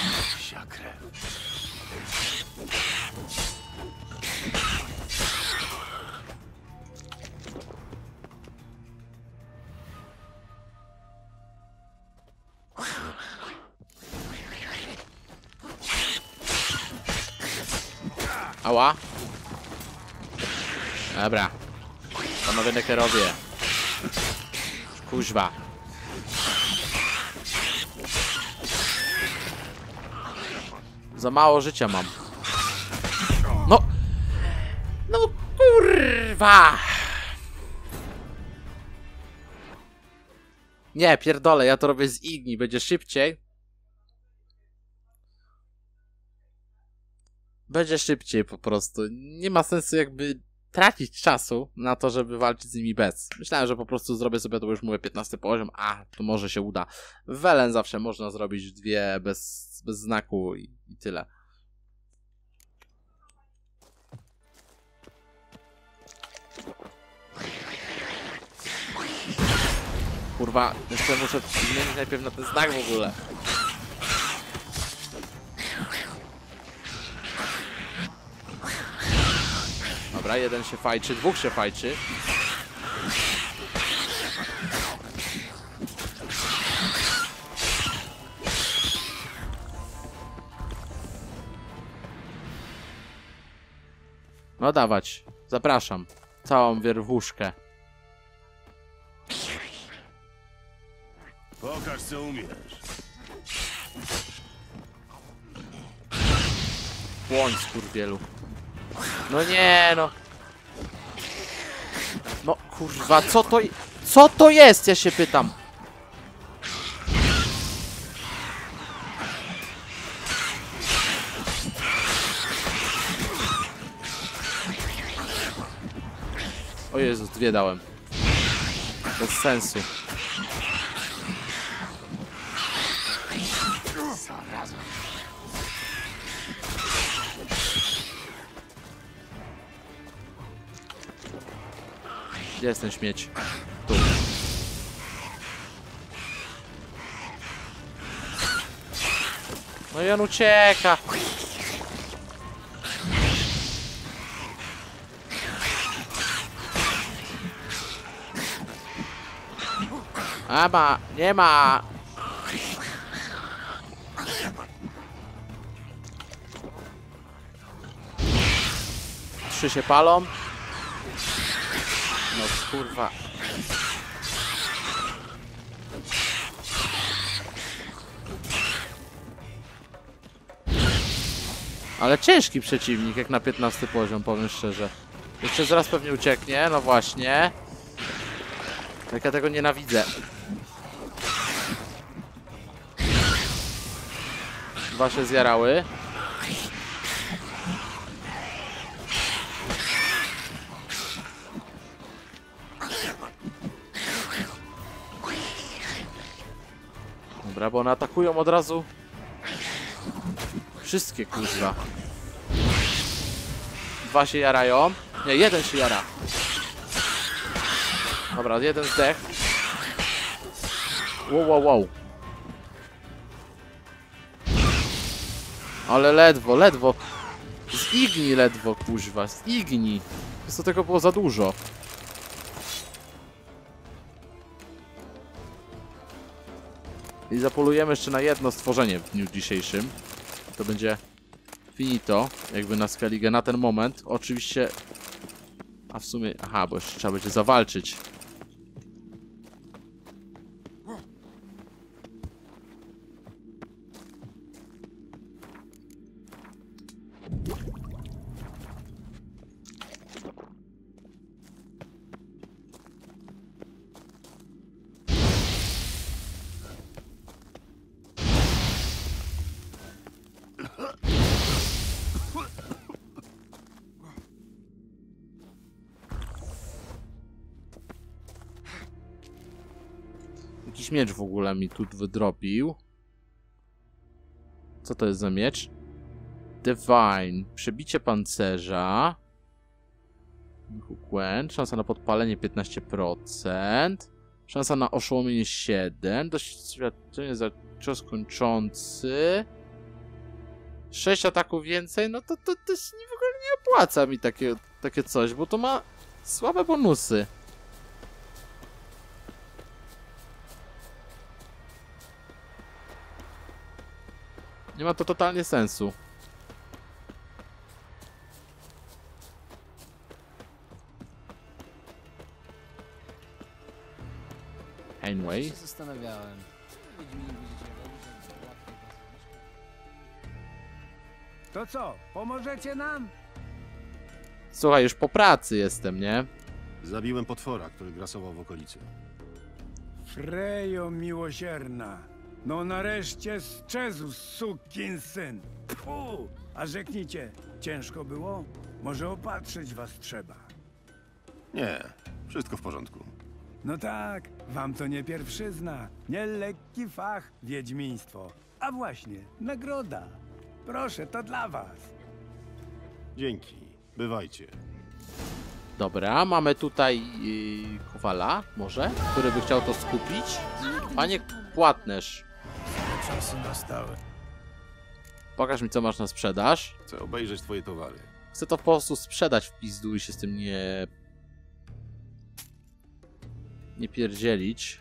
Ała. Dobra. Panowie Neckerowie. Kuźwa. Za mało życia mam. No. No kurwa. Nie, pierdolę, ja to robię z igni, będzie szybciej. Będzie szybciej po prostu. Nie ma sensu jakby tracić czasu na to, żeby walczyć z nimi bez. Myślałem, że po prostu zrobię sobie, to już mówię, piętnasty poziom, a to może się uda. Welen zawsze można zrobić dwie bez, bez znaku i, i tyle. Kurwa, jeszcze muszę zmienić najpierw na ten znak w ogóle. Dobra, jeden się fajczy, dwóch się fajczy. No dawać, zapraszam. Całą wierwuszkę. Pokaż, co umiesz. Błądź, skurwielu. No nie, no. No kurwa, co to... Co to jest, ja się pytam. O Jezus, dwie dałem. Bez sensu. Gdzie jest ten śmieć? Tu. No i on ucieka. A ma, nie ma. Trzy się palą. No kurwa. Ale ciężki przeciwnik jak na piętnasty poziom, powiem szczerze. Jeszcze zaraz pewnie ucieknie, no właśnie. Jak ja tego nienawidzę. Dwa się zjarały. Dobra, bo one atakują od razu. Wszystkie, kurwa. Dwa się jarają. Nie, jeden się jara. Dobra, jeden zdech. Wow, wow, wow. Ale ledwo, ledwo. Z igni ledwo, kuźwa. Z igni. Co tego było za dużo. I zapolujemy jeszcze na jedno stworzenie w dniu dzisiejszym. To będzie finito, jakby na Skellige na ten moment. Oczywiście... A w sumie... Aha, bo jeszcze trzeba będzie zawalczyć. Jakiś miecz w ogóle mi tu wydrobił. Co to jest za miecz? Divine. Przebicie pancerza. Quench. Szansa na podpalenie piętnaście procent. Szansa na oszołomienie siedem. Doświadczenie za cios kończący. sześć ataków więcej. No to, to, to się w ogóle nie opłaca mi takie, takie coś, bo to ma słabe bonusy. Nie ma to totalnie sensu. Anyway. się zastanawiałem. To co, pomożecie nam? Słuchaj, już po pracy jestem, nie? Zabiłem potwora, który grasował w okolicy. Frejo miłosierna. No nareszcie sczezł sukinsyn. Fu! A rzeknijcie, ciężko było? Może opatrzyć was trzeba. Nie, wszystko w porządku. No tak, wam to nie pierwszyzna, nie lekki fach, wiedźmiństwo. A właśnie, nagroda. Proszę, to dla was. Dzięki. Bywajcie. Dobra, mamy tutaj yy, Kowala, może, który by chciał to skupić. Panie Płatnerz, Czasy nastały. pokaż mi, co masz na sprzedaż. Chcę obejrzeć twoje towary. Chcę to po prostu sprzedać w pizdu i się z tym nie... nie pierdzielić.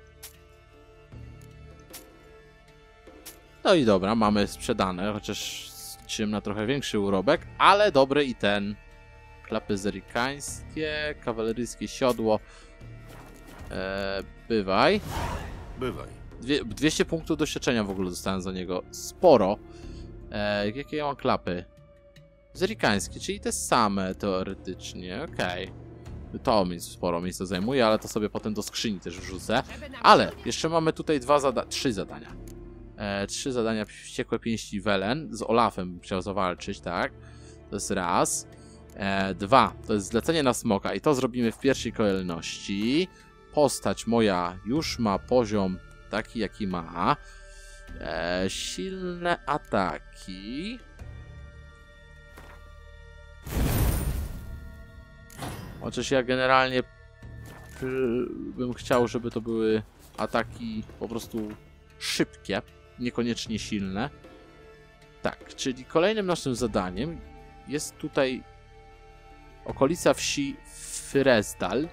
No i dobra, mamy sprzedane, chociaż liczyłem na trochę większy urobek, ale dobry i ten. Klapy zerikańskie, kawaleryjskie siodło. Eee, bywaj. Bywaj. Dwie, dwieście punktów doświadczenia w ogóle dostałem za niego. Sporo. Eee, jakie ja mam klapy? Zerikańskie, czyli te same teoretycznie, okej. Okay. To mi sporo miejsca zajmuje, ale to sobie potem do skrzyni też wrzucę. Ale jeszcze mamy tutaj dwa zada trzy zadania. E, trzy zadania wściekłe pięści Welen. Z Olafem bym chciał zawalczyć, tak? To jest raz. E, dwa, to jest zlecenie na smoka i to zrobimy w pierwszej kolejności. Postać moja już ma poziom taki, jaki ma. E, silne ataki. Chociaż ja generalnie bym chciał, żeby to były ataki po prostu szybkie, niekoniecznie silne. Tak, czyli kolejnym naszym zadaniem jest tutaj okolica wsi Fyresdal.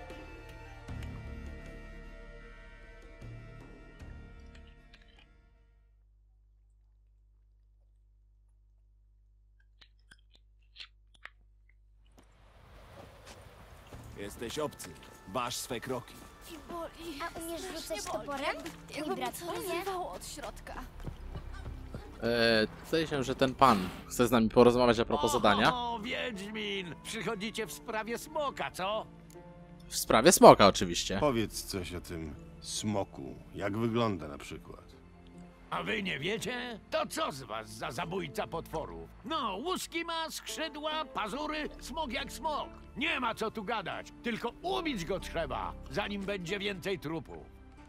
Jesteś obcy. Waż swe kroki. I boli. A umiesz Strasznie rzucać boli. toporem? Jakby Mój mi brat co umie. rozrywało od środka. Eee, zdaje się, że ten pan chce z nami porozmawiać a propos zadania. O, Wiedźmin! Przychodzicie w sprawie smoka, co? W sprawie smoka oczywiście. Powiedz coś o tym smoku. Jak wygląda na przykład? A wy nie wiecie? To co z was za zabójca potworów? No, łuski ma, skrzydła, pazury, smok jak smok. Nie ma co tu gadać, tylko ubić go trzeba, zanim będzie więcej trupów.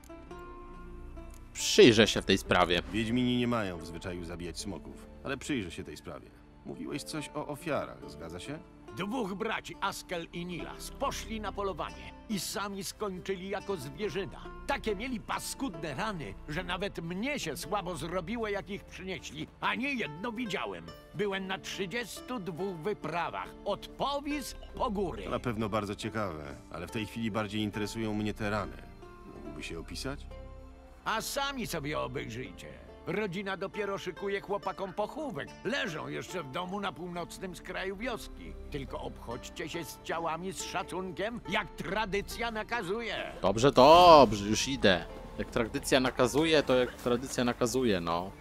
Przyjrzę się w tej sprawie. Wiedźmini nie mają w zwyczaju zabijać smoków, ale przyjrzę się tej sprawie. Mówiłeś coś o ofiarach, zgadza się? Dwóch braci, Askel i Nilas, poszli na polowanie i sami skończyli jako zwierzyna. Takie mieli paskudne rany, że nawet mnie się słabo zrobiło, jak ich przynieśli, a nie jedno widziałem. Byłem na trzydziestu dwóch wyprawach, od Powis po góry. To na pewno bardzo ciekawe, ale w tej chwili bardziej interesują mnie te rany. Mógłby się opisać? A sami sobie obejrzyjcie. Rodzina dopiero szykuje chłopakom pochówek. Leżą jeszcze w domu na północnym skraju wioski. Tylko obchodźcie się z ciałami z szacunkiem, jak tradycja nakazuje. Dobrze, dobrze, już idę. Jak tradycja nakazuje, to jak tradycja nakazuje, no.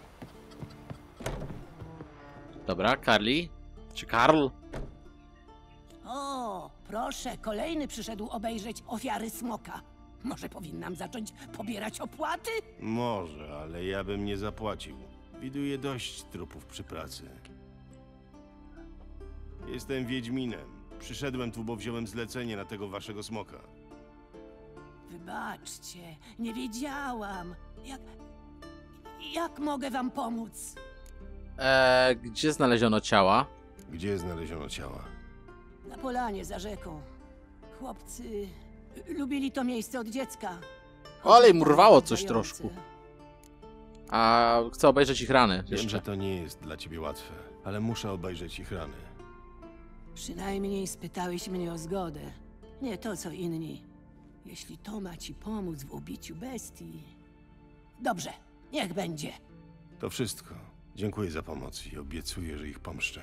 Dobra, Carly? Czy Karl? O, proszę, kolejny przyszedł obejrzeć ofiary smoka. Może powinnam zacząć pobierać opłaty? Może, ale ja bym nie zapłacił. Widuję dość trupów przy pracy. Jestem Wiedźminem. Przyszedłem tu, bo wziąłem zlecenie na tego waszego smoka. Wybaczcie, nie wiedziałam. Jak... Jak mogę wam pomóc? Eee, gdzie znaleziono ciała? Gdzie znaleziono ciała? Na polanie za rzeką. Chłopcy lubili to miejsce od dziecka. Ale im urwało coś Zające. troszkę. A chcę obejrzeć ich rany Wiem, jeszcze. że to nie jest dla ciebie łatwe, ale muszę obejrzeć ich rany. Przynajmniej spytałeś mnie o zgodę. Nie to, co inni. Jeśli to ma ci pomóc w ubiciu bestii... Dobrze, niech będzie. To wszystko. Dziękuję za pomoc i obiecuję, że ich pomszczę.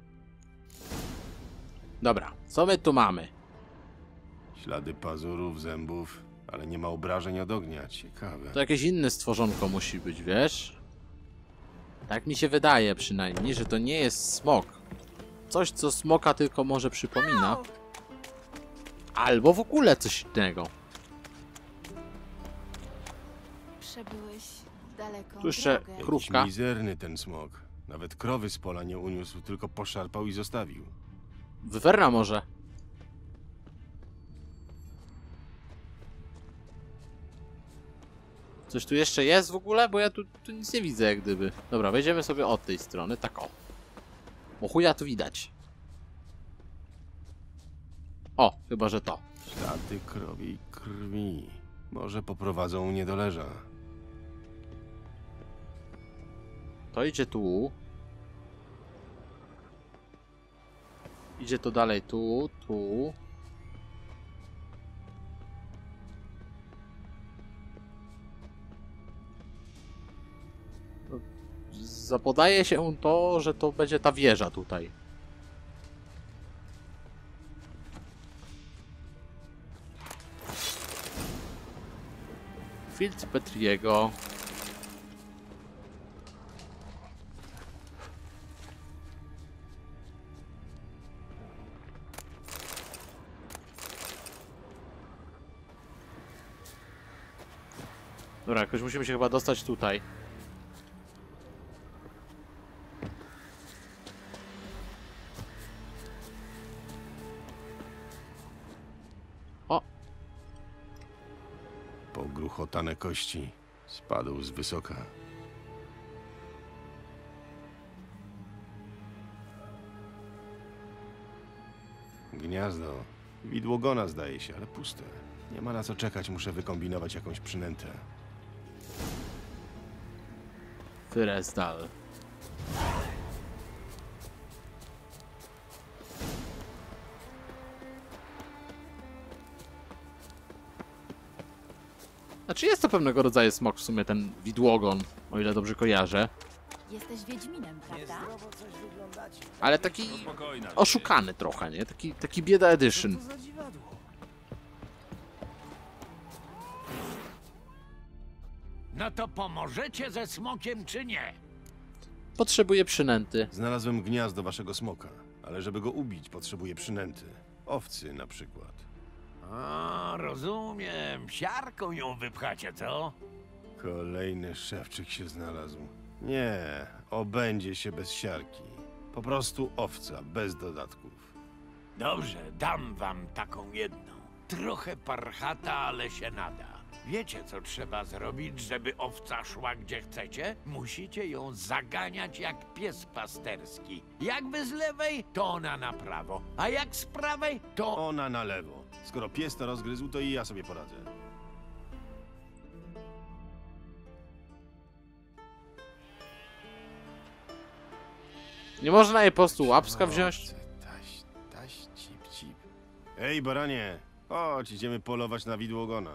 Dobra, co my tu mamy? Ślady pazurów, zębów, ale nie ma obrażeń od ognia. Ciekawe. To jakieś inne stworzonko musi być, wiesz? Tak mi się wydaje przynajmniej, że to nie jest smok. Coś, co smoka tylko może przypomina. Albo w ogóle coś innego. Przebyłeś daleką Tu jeszcze drogę. Jakiś krówka. mizerny ten smok. Nawet krowy z pola nie uniósł, tylko poszarpał i zostawił. Wywerna może. Coś tu jeszcze jest w ogóle? Bo ja tu, tu nic nie widzę jak gdyby. Dobra, wejdziemy sobie od tej strony, tak o. Bo chuja tu widać. O, chyba że to. Ślady krowiej krwi. Może poprowadzą mnie do leża. To idzie tu. Idzie to dalej tu, tu. Zapodaje się to, że to będzie ta wieża tutaj. Filtr Petriego. Dobra, jakoś musimy się chyba dostać tutaj. O! Pogruchotane kości. Spadł z wysoka. Gniazdo. Widłogona zdaje się, ale puste. Nie ma na co czekać, muszę wykombinować jakąś przynętę. Fyresdal. Znaczy jest to pewnego rodzaju smok w sumie, ten widłogon, o ile dobrze kojarzę. Jesteś Wiedźminem, prawda? Ale taki oszukany trochę, nie? Taki, taki bieda edition. No to pomożecie ze smokiem, czy nie? Potrzebuję przynęty. Znalazłem gniazdo waszego smoka, ale żeby go ubić, potrzebuję przynęty. Owcy na przykład. A, rozumiem. Siarką ją wypchacie, co? Kolejny szewczyk się znalazł. Nie, obędzie się bez siarki. Po prostu owca, bez dodatków. Dobrze, dam wam taką jedną. Trochę parchata, ale się nada. Wiecie, co trzeba zrobić, żeby owca szła gdzie chcecie? Musicie ją zaganiać jak pies pasterski. Jakby z lewej, to ona na prawo, a jak z prawej, to... Ona na lewo. Skoro pies to rozgryzł, to i ja sobie poradzę. Nie można jej po prostu łapska wziąć? Taś, taś, cip, cip. Ej, baranie! Chodź, idziemy polować na widłogona.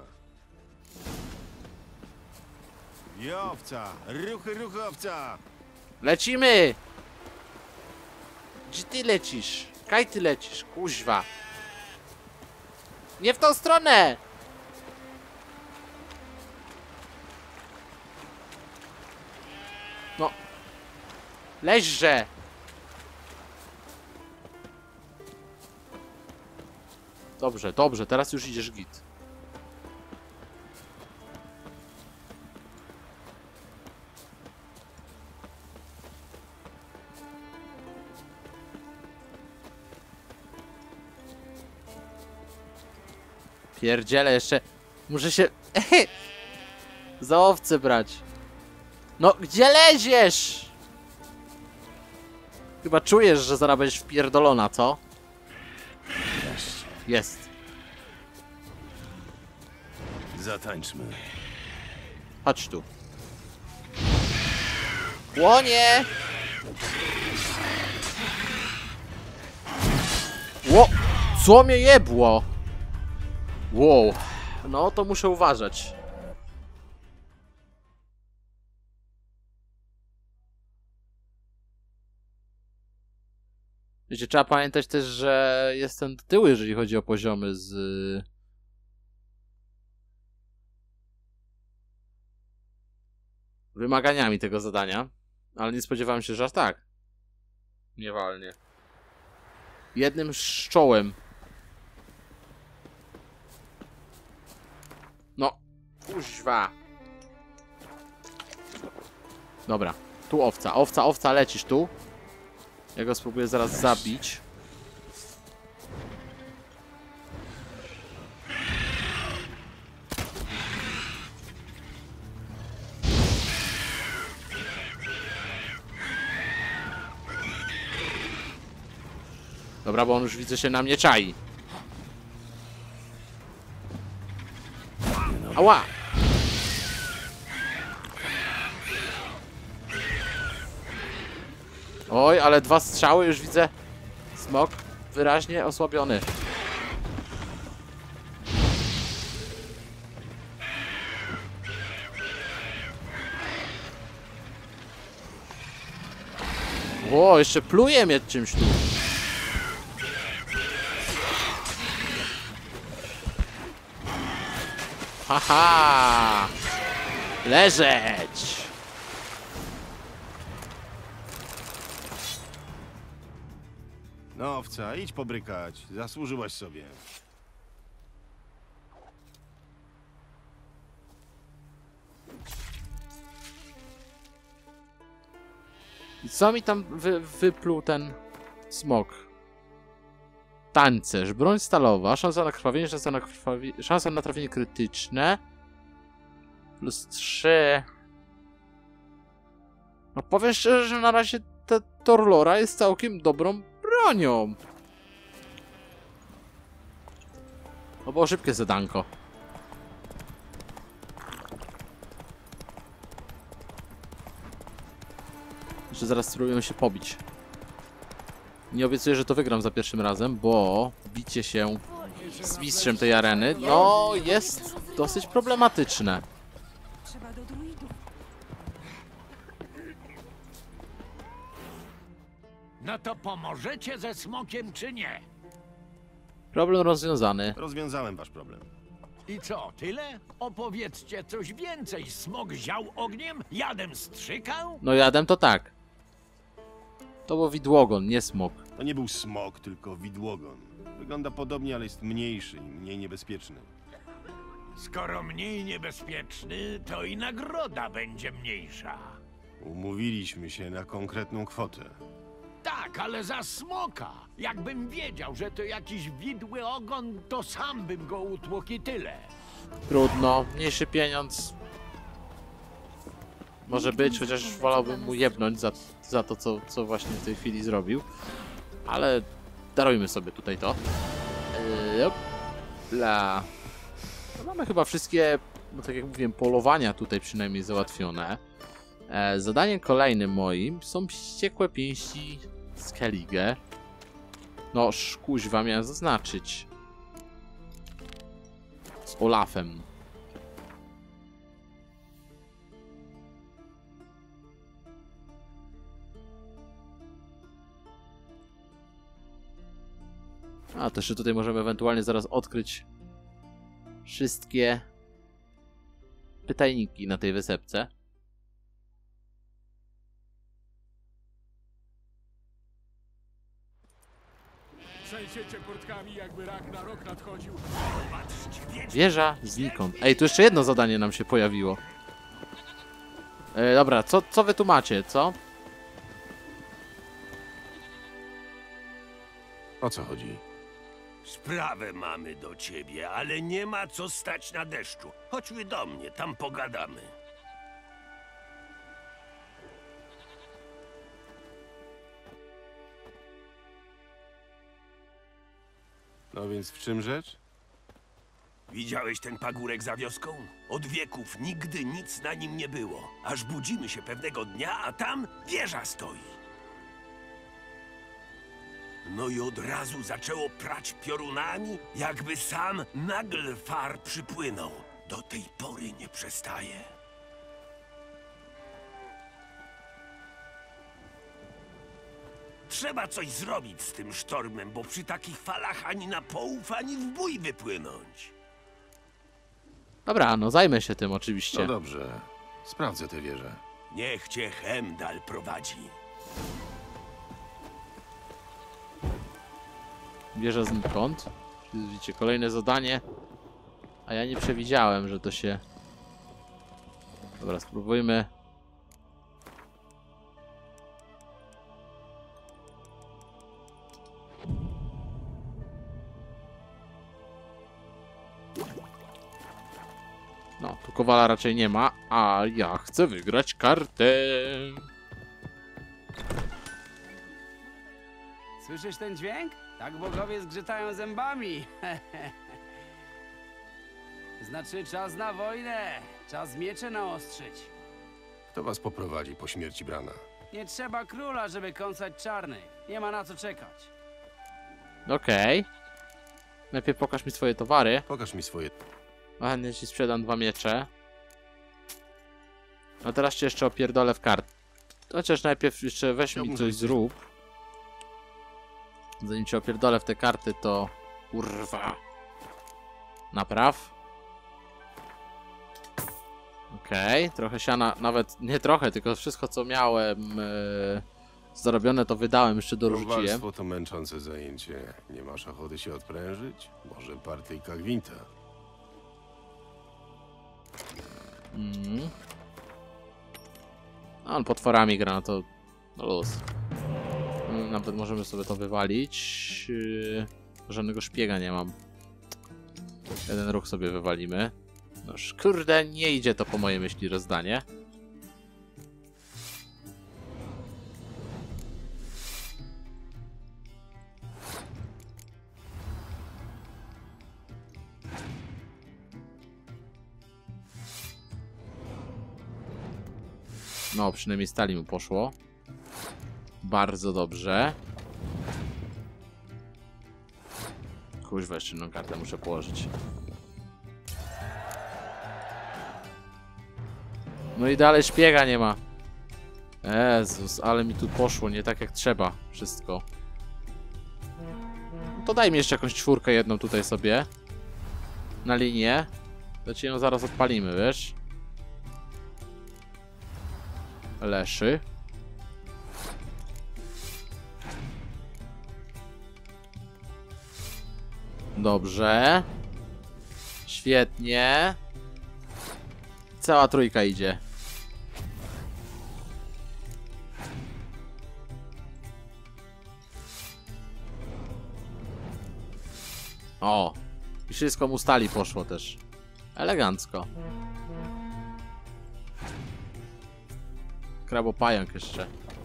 I owca! Ruchy, ruchy, owca! Lecimy! Gdzie ty lecisz? Kaj ty lecisz, kuźwa. Nie w tą stronę! No. Leźże! Dobrze, dobrze, teraz już idziesz git. Pierdziele jeszcze. Muszę się za owce brać. No, gdzie leziesz? Chyba czujesz, że zaraz będziesz wpierdolona, co? Jest. Zatańczmy. Chodź tu. Łonie! Ło! Co mnie jebło? Wow. No to muszę uważać. Wiecie, trzeba pamiętać też, że jestem do tyłu, jeżeli chodzi o poziomy z... wymaganiami tego zadania. Ale nie spodziewałem się, że aż tak. Nie walnie. Jednym szczołem. No, kuźwa. Dobra, tu owca, owca, owca, lecisz tu. Ja go spróbuję zaraz zabić. Dobra, bo on już widzę się na mnie czai. Ała! Oj, ale dwa strzały już widzę. Smok wyraźnie osłabiony. O, jeszcze pluje mnie czymś tu. Haha! Leżeć! No, owca, idź pobrykać. Zasłużyłaś sobie. I co mi tam wy, wypluł ten smok? Tancerz, broń stalowa, szansa na krwawienie, szansa na, krwawi... szansa na trafienie krytyczne. Plus trzy. No powiem szczerze, że na razie ta Torlora jest całkiem dobrą bronią. To było szybkie zadanko. Jeszcze zaraz spróbujemy się pobić. Nie obiecuję, że to wygram za pierwszym razem, bo bicie się z mistrzem tej areny, no jest dosyć problematyczne. Trzeba do druidów. No to pomożecie ze smokiem, czy nie? Problem rozwiązany. Rozwiązałem wasz problem. I co, tyle? Opowiedzcie coś więcej. Smok ział ogniem? Jadem strzykał? No jadem to tak. To był widłogon, nie smok. To nie był smok, tylko widłogon. Wygląda podobnie, ale jest mniejszy i mniej niebezpieczny. Skoro mniej niebezpieczny, to i nagroda będzie mniejsza. Umówiliśmy się na konkretną kwotę. Tak, ale za smoka. Jakbym wiedział, że to jakiś widły ogon, to sam bym go utłukł i tyle. Trudno, mniejszy pieniądz. Może być, chociaż wolałbym mu jebnąć za, za to, co, co właśnie w tej chwili zrobił. Ale darujmy sobie tutaj to. Yy, Dla. No mamy chyba wszystkie, no tak jak mówiłem, polowania tutaj przynajmniej załatwione. E, zadaniem kolejnym moim są wściekłe pięści Skellige. No, kuźwa miałem zaznaczyć. Z Olafem. A, to jeszcze tutaj możemy ewentualnie zaraz odkryć wszystkie pytajniki na tej wysepce. Trzęsiecie portkami, jakby rak na rok nadchodził. Wieża znikąd. Ej, tu jeszcze jedno zadanie nam się pojawiło. E, dobra, co, co wy tu macie, co? O co chodzi? Sprawę mamy do ciebie, ale nie ma co stać na deszczu. Chodźmy do mnie, tam pogadamy. No więc w czym rzecz? Widziałeś ten pagórek za wioską? Od wieków nigdy nic na nim nie było. Aż budzimy się pewnego dnia, a tam wieża stoi. No i od razu zaczęło prać piorunami, jakby sam Naglfar przypłynął. Do tej pory nie przestaje. Trzeba coś zrobić z tym sztormem, bo przy takich falach ani na połów, ani w bój wypłynąć. Dobra, no zajmę się tym oczywiście. No dobrze, sprawdzę tę wieżę. Niech cię Hemdal prowadzi. Wieża znikąd. Widzicie, kolejne zadanie. A ja nie przewidziałem, że to się... Dobra, spróbujmy. No, tu kowala raczej nie ma, a ja chcę wygrać kartę. Słyszysz ten dźwięk? Tak bogowie zgrzytają zębami. Znaczy czas na wojnę. Czas miecze naostrzyć. Kto was poprowadzi po śmierci Brana? Nie trzeba króla, żeby kąsać czarnych. Nie ma na co czekać. Okej. Okay. Najpierw pokaż mi swoje towary. Pokaż mi swoje... A chętnie ci sprzedam dwa miecze. A teraz cię jeszcze opierdolę w kart. Chociaż najpierw jeszcze weź mi coś zrób. Zanim cię opierdolę w te karty, to... Kurwa. Napraw. Okej, okay. Trochę siana, nawet nie trochę, tylko wszystko co miałem yy, zarobione to wydałem, jeszcze dorzuciłem. Kowalstwo to męczące zajęcie. Nie masz ochoty się odprężyć? Może partyjka gwinta? Mm. A on potworami gra, no to no luz. Nawet możemy sobie to wywalić. Yy, żadnego szpiega nie mam. Jeden ruch sobie wywalimy. Noż kurde, nie idzie to po mojej myśli rozdanie. No, przynajmniej stali mu poszło. Bardzo dobrze. Kuźwa, jeszcze jedną kartę muszę położyć. No i dalej szpiega nie ma. Jezus, ale mi tu poszło nie tak jak trzeba wszystko. No to daj mi jeszcze jakąś czwórkę jedną tutaj sobie. Na linię. To ci ją zaraz odpalimy, wiesz? Leszy. Dobrze. Świetnie. Cała trójka idzie. O. I wszystko mu stali poszło też. Elegancko. Krabopająk jeszcze.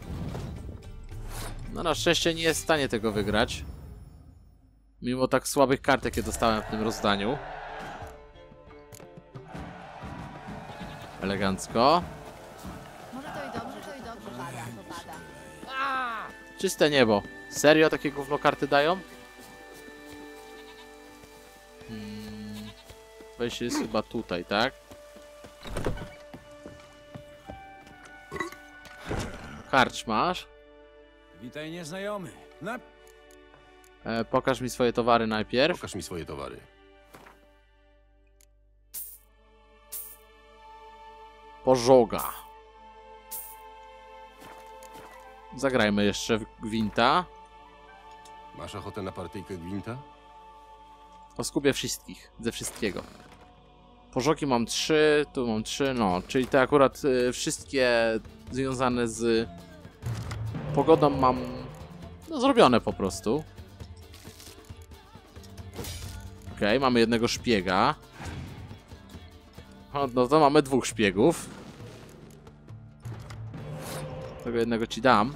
No na szczęście nie jest w stanie tego wygrać. Mimo tak słabych kart, jakie dostałem w tym rozdaniu. Elegancko. Może to i dobrze, to i dobrze. Pada, to pada. Czyste niebo. Serio takie gówno karty dają? Hmm. Wejście jest chyba tutaj, tak? Karcz masz? Witaj nieznajomy. Na... E, pokaż mi swoje towary najpierw. Pokaż mi swoje towary. Pożoga. Zagrajmy jeszcze w gwinta. Masz ochotę na partyjkę gwinta? Poskubię wszystkich, ze wszystkiego. Pożogi mam trzy, tu mam trzy, no, czyli te akurat y, wszystkie związane z pogodą mam no, zrobione po prostu. Okej, okay, mamy jednego szpiega. O, no to mamy dwóch szpiegów. Tego jednego ci dam.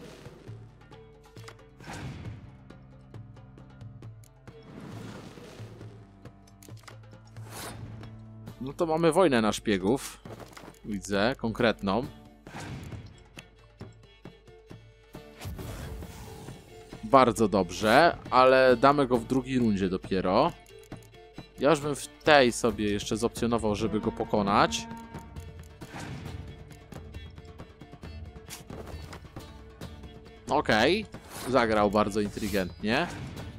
No to mamy wojnę na szpiegów. Widzę, konkretną. Bardzo dobrze, ale damy go w drugiej rundzie dopiero. Ja już bym w tej sobie jeszcze zopcjonował, żeby go pokonać. Okej, okay. Zagrał bardzo inteligentnie.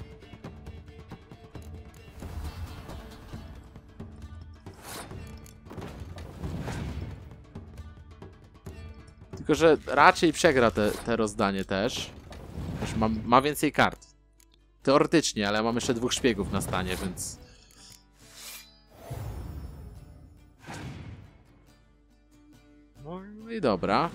Tylko że raczej przegra te, te rozdanie też. Już ma, ma więcej kart. Teoretycznie, ale mam jeszcze dwóch szpiegów na stanie, więc... No i dobra.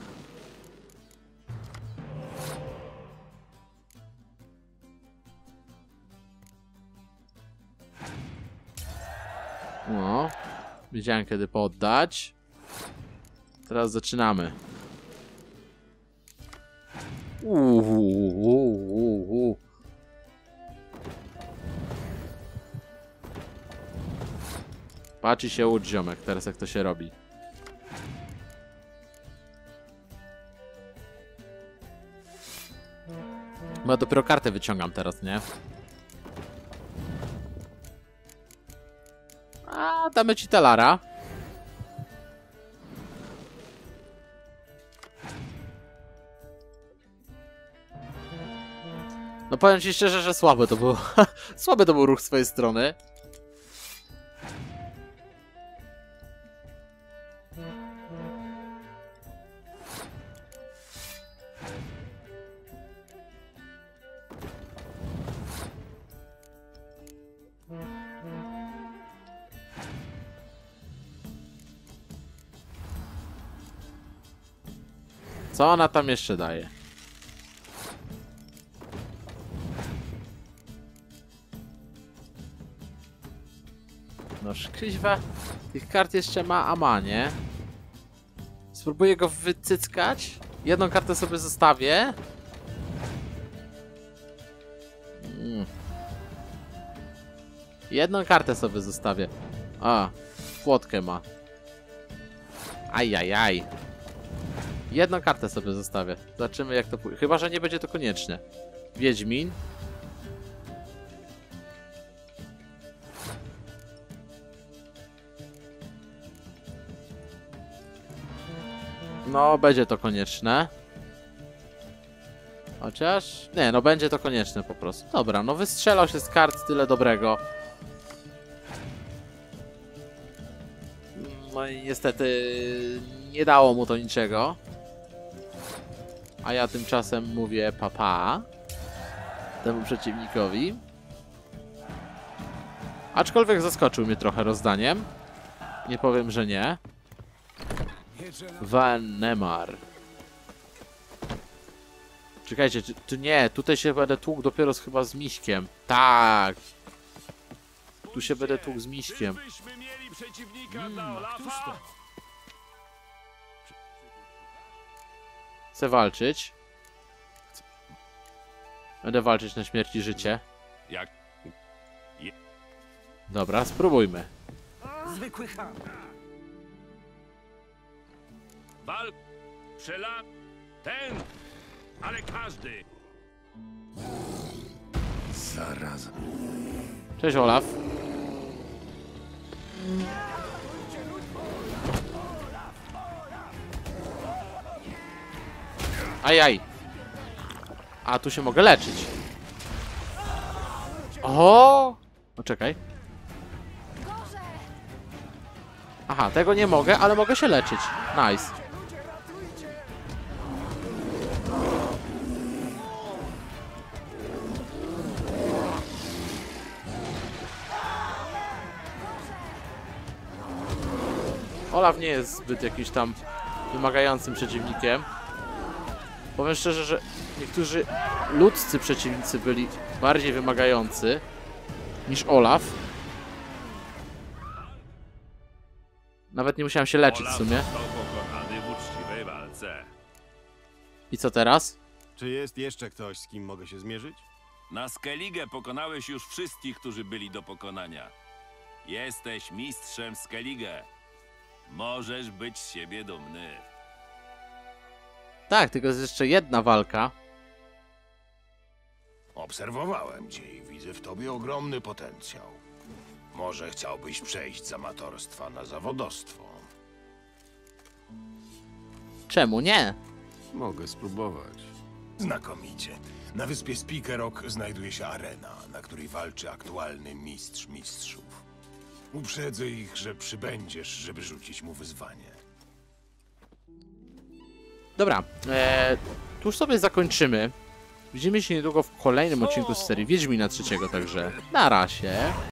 No. Wiedziałem kiedy poddać. Teraz zaczynamy. Uuu, uuu, uuu, Patrz i się ucz, ziomek, teraz jak to się robi. Bo ja dopiero kartę wyciągam teraz, nie? A, damy ci talara. No powiem ci szczerze, że słaby to był. Słaby to był ruch z twojej strony. Co ona tam jeszcze daje? No szkryźwa tych kart jeszcze ma, a ma, nie? Spróbuję go wycyckać. Jedną kartę sobie zostawię. Mm. Jedną kartę sobie zostawię. A, płotkę ma. Ajajaj. Jedną kartę sobie zostawię. Zobaczymy jak to pójdzie. Chyba że nie będzie to konieczne. Wiedźmin. No, będzie to konieczne. Chociaż... Nie, no będzie to konieczne po prostu. Dobra, no wystrzelał się z kart tyle dobrego. No i niestety nie dało mu to niczego. A ja tymczasem mówię papa temu przeciwnikowi. Aczkolwiek zaskoczył mnie trochę rozdaniem. Nie powiem, że nie. Vanemar. Czekajcie, czy, czy nie, tutaj się będę tłukł dopiero z, chyba z miśkiem. Tak. Tu się będę tłukł z miśkiem. Hmm, Chcę walczyć. Będę walczyć na śmierć i życie. Jak? Dobra, spróbujmy. Zwykły ham. Bal, przela, ten, ale każdy. Zaraz. Cześć, Olaf. Ajaj. A, tu się mogę leczyć. O! No czekaj. Aha, tego nie mogę, ale mogę się leczyć. Nice. Olaf nie jest zbyt jakimś tam wymagającym przeciwnikiem. Powiem szczerze, że niektórzy ludzcy przeciwnicy byli bardziej wymagający niż Olaf. Nawet nie musiałem się leczyć w sumie. I co teraz? Czy jest jeszcze ktoś, z kim mogę się zmierzyć? Na Skellige pokonałeś już wszystkich, którzy byli do pokonania. Jesteś mistrzem Skellige. Możesz być z siebie dumny. Tak, tylko jest jeszcze jedna walka. Obserwowałem cię i widzę w tobie ogromny potencjał. Może chciałbyś przejść z amatorstwa na zawodostwo? Czemu nie? Mogę spróbować. Znakomicie. Na wyspie Spikerok znajduje się arena, na której walczy aktualny mistrz mistrzów. Uprzedzę ich, że przybędziesz, żeby rzucić mu wyzwanie. Dobra, eee, tu już sobie zakończymy. Widzimy się niedługo w kolejnym odcinku z serii Wiedźmina trzeciego, także na razie.